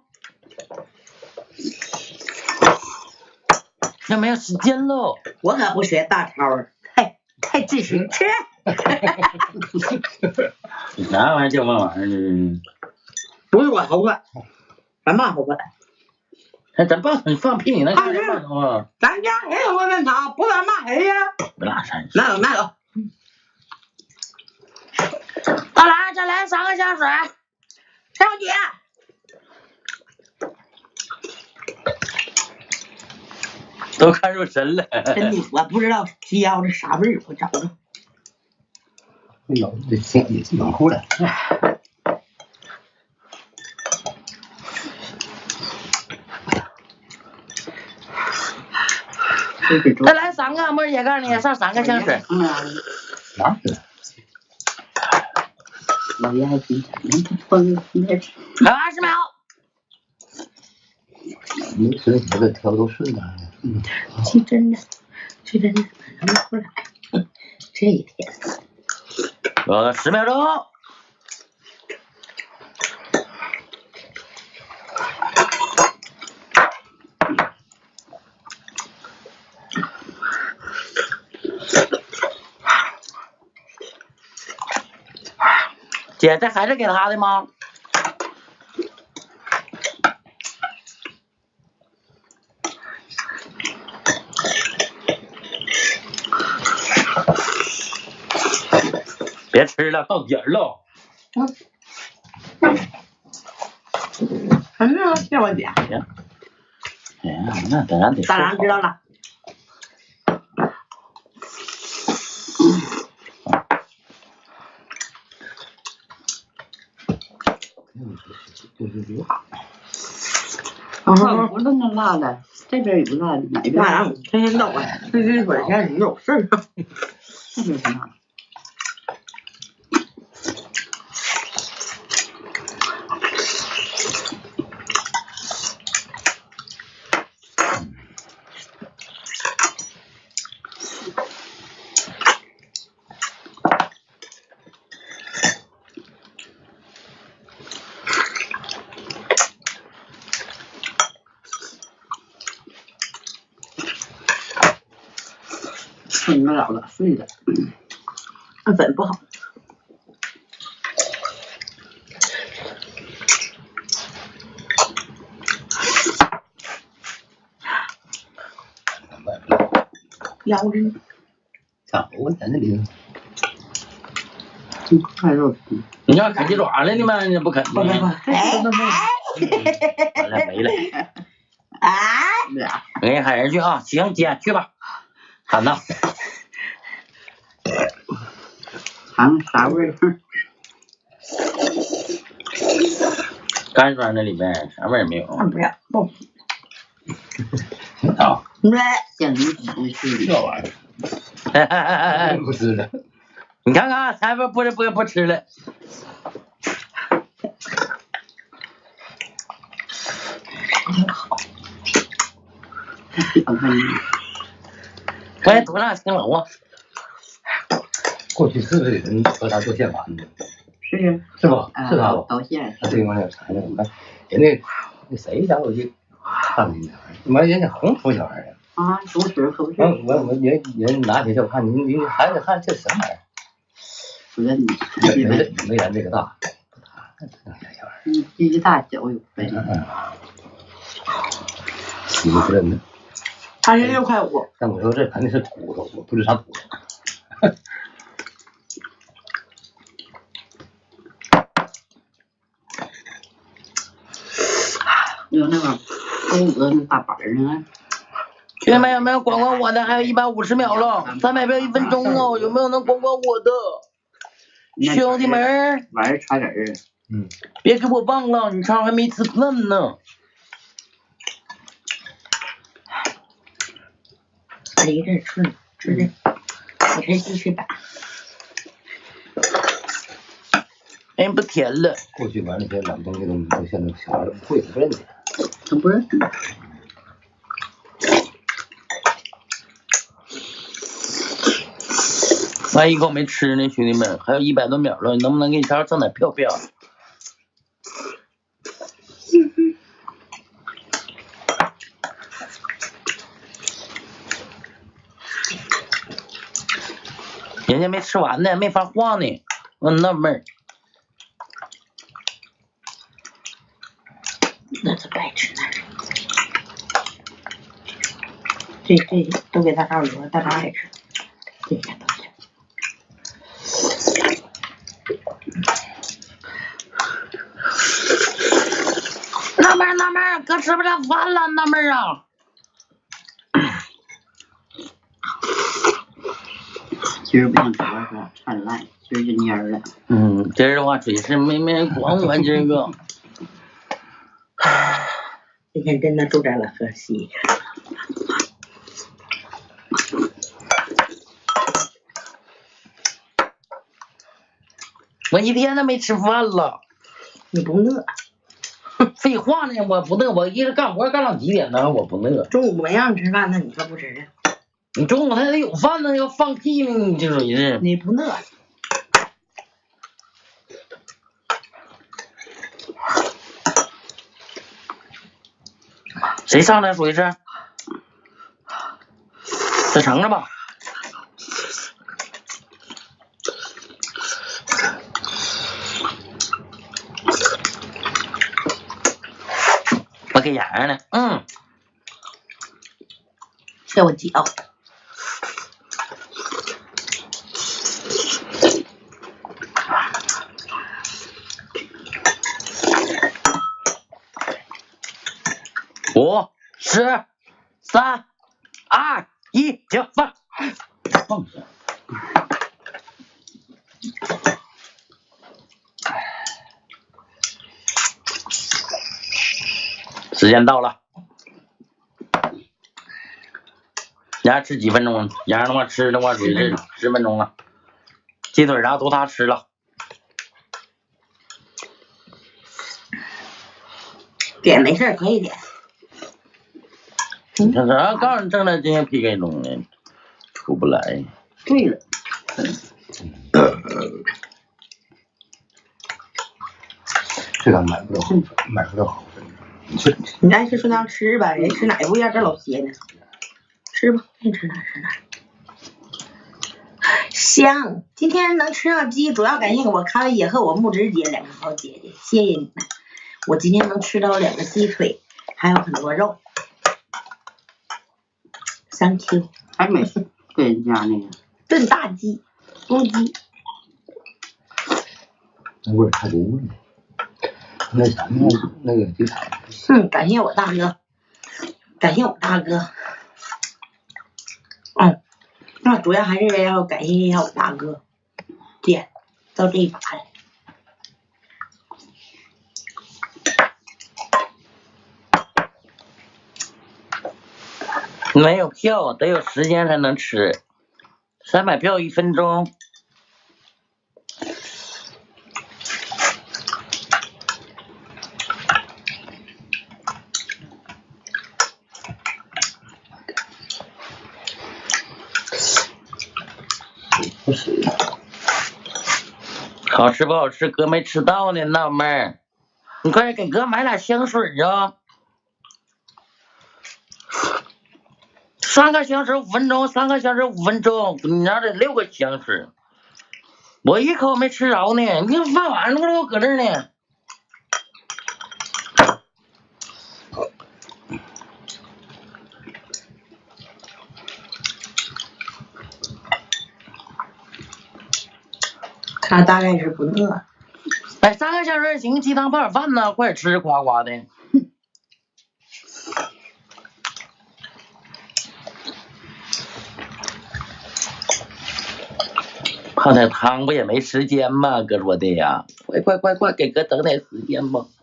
那没有时间喽。 我可不学大超儿，太自信，吃。 啥玩意儿叫嘛玩意儿？ 不是我好快，咱妈好快。 哎，咱爸你放屁，那干什么啊？ 咱家谁有过面条？不敢骂谁呀？ 不拉山。 那有。 大兰，再来3个香水。 陈小姐。 都看入神了。 真的，我不知道鸡腰子啥味儿，我找找。 有这挺也是冷乎的。 再来3个，妹儿姐告诉你，上3个香水。 哪是？ 老爷还挺疯，应该吃。 还有20秒。 没吃这个条都顺了。 去真的，能不出来。这一天。 10秒钟。姐，这还是给他的吗？别吃了，到点儿了。 反正谢我姐。 行，那咱得。 大郎知道了。 不是那辣的，这边有辣的，哪边？ 大郎，天天到晚吃鸡腿，现在你有事儿啊？ 这边是辣的。 分了老了碎了， 那粉不好。腰着呢。 咋我在那里？ 看肉。 你要啃鸡爪了，你们你不啃？ 不， 完了没了。 哎， 我给你喊人去啊！行，姐去吧，喊呐。 尝啥味儿？ 干酸的里边啥味儿没有？ 不要不。 啊， 像你几岁这玩意儿不吃了。 你看看，才不吃了。关键多大青楼啊？ 过去是不是有人和他做线盘的？ 是呀， 是吧？是他吧？ 刀线。 他对方有才呢，我看人家那谁家我去看人家，妈人家红头小孩儿啊，中学可不是。 我人拿起来我看你孩子看这什么玩意儿？ 不认得。 没咱这个大， 鸡大脚有肥。 洗不认的。 36.5块。 但我说这肯定是骨头，我不知啥骨头。 有那个钩子那大板儿呢。 听见没有？没有管管我的，还有150秒了，300秒1分钟哦，有没有能管管我的？兄弟们， 玩儿插籽儿。 别给我忘了，你超还没吃饭呢。 离这吃这，我这继续打。 哎，不甜了。 过去玩那些老东西都现在小孩都不会，不认得。 都不认识。 还一口没吃呢，兄弟们，还有100多秒了，你能不能给你超整点票票？人家没吃完呢，没发话呢，我纳闷儿。 那是白吃的。这都给大超留，大超爱吃，这些东西。纳闷儿，哥吃不了饭了，纳闷儿啊。 今儿不想吃了是吧？馋烂，今儿就蔫了。 今儿的话真是没人管我今个。 今天真的住在了河西。 我一天都没吃饭了。 你不饿？ 废话呢，我不饿，我一直干活干到几点呢？我不饿。 中午没让你吃饭，那你说不吃？ 你中午还得有饭呢，要放屁呢，你这属于是。 你不饿？ 谁上来属于是？再盛着吧。我给洋洋呢， 叫我脚。 5、4、3、2、1，停，放下。时间到了，伢吃几分钟？伢的话吃的话只是10分钟了。鸡腿啥都他吃了。 点没事可以点。 你看啥？告诉你正在进行 PK 中呢，出不来。 对了。 这个买不着好吃。 你爱吃顺当吃吧，人吃哪不一样，这老些呢。吃吧，爱吃哪吃哪。 香，今天能吃上鸡，主要感谢我咖啡姐和我木子姐两个好姐姐，谢谢你们。我今天能吃到2个鸡腿，还有很多肉。Thank you。 还没给人家那个炖大鸡，公鸡。 那味儿太多了。那啥，那个鸡腿。 感谢我大哥，感谢我大哥。那主要还是要感谢一下我大哥，点到这一把来。 没有票，得有时间才能吃。300票1分钟。 不是。 好吃不好吃，哥没吃到呢，闹妹儿。你快点给哥买俩香水啊！3个香水5分钟，3个香水5分钟，你那得6个香水。我一口没吃着呢，你看饭碗都给我搁这儿呢。 他大概是不饿。 哎，3个香水行，鸡汤泡点饭呢，快点吃，夸夸的。泡点汤不也没时间吗？哥说的呀，快，给哥整点时间吧。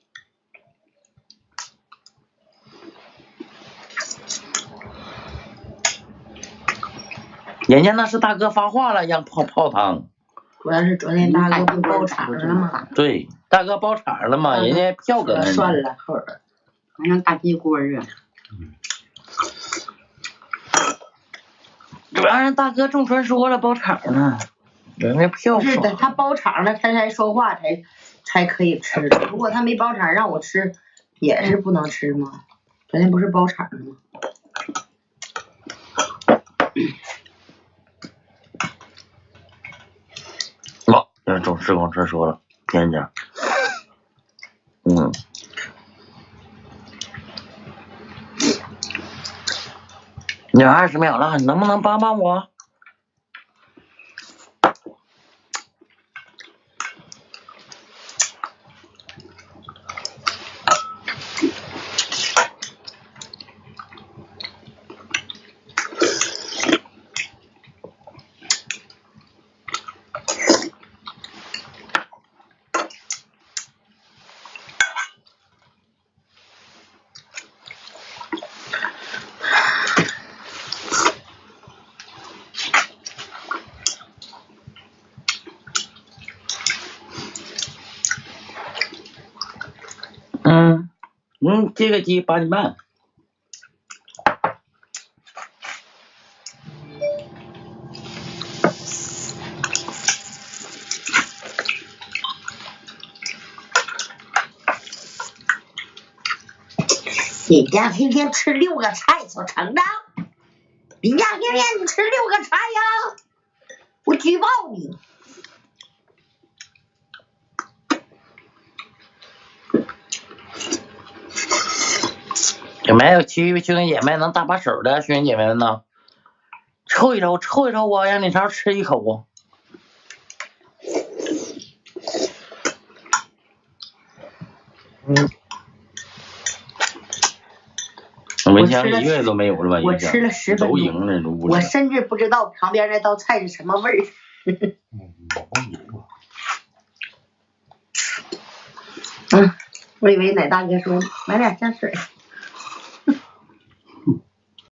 人家那是大哥发话了，让泡汤。 主要是昨天大哥不包场了吗？ 对，大哥包场了嘛，人家票搁那呢。 算了，后边还让大鸡锅啊。 主要让大哥中传说了，包场呢。人家票是的，他包场了，他才说话才可以吃的。如果他没包场让我吃，也是不能吃吗？昨天不是包场了吗？ 中时光传说了，骗家。你20秒了，你能不能帮帮我？这个鸡8斤半。 你家天天吃6个菜所成的，你家天天吃6个菜呀，我举报你。 有没有兄弟姐妹能搭把手的兄弟姐妹们呢？凑一凑我，让你尝吃一口啊！文强1个月都没有了吧？ 我吃了10分钟， 都赢了，都我甚至不知道旁边那道菜是什么味儿。我以为奶大哥说买点香水。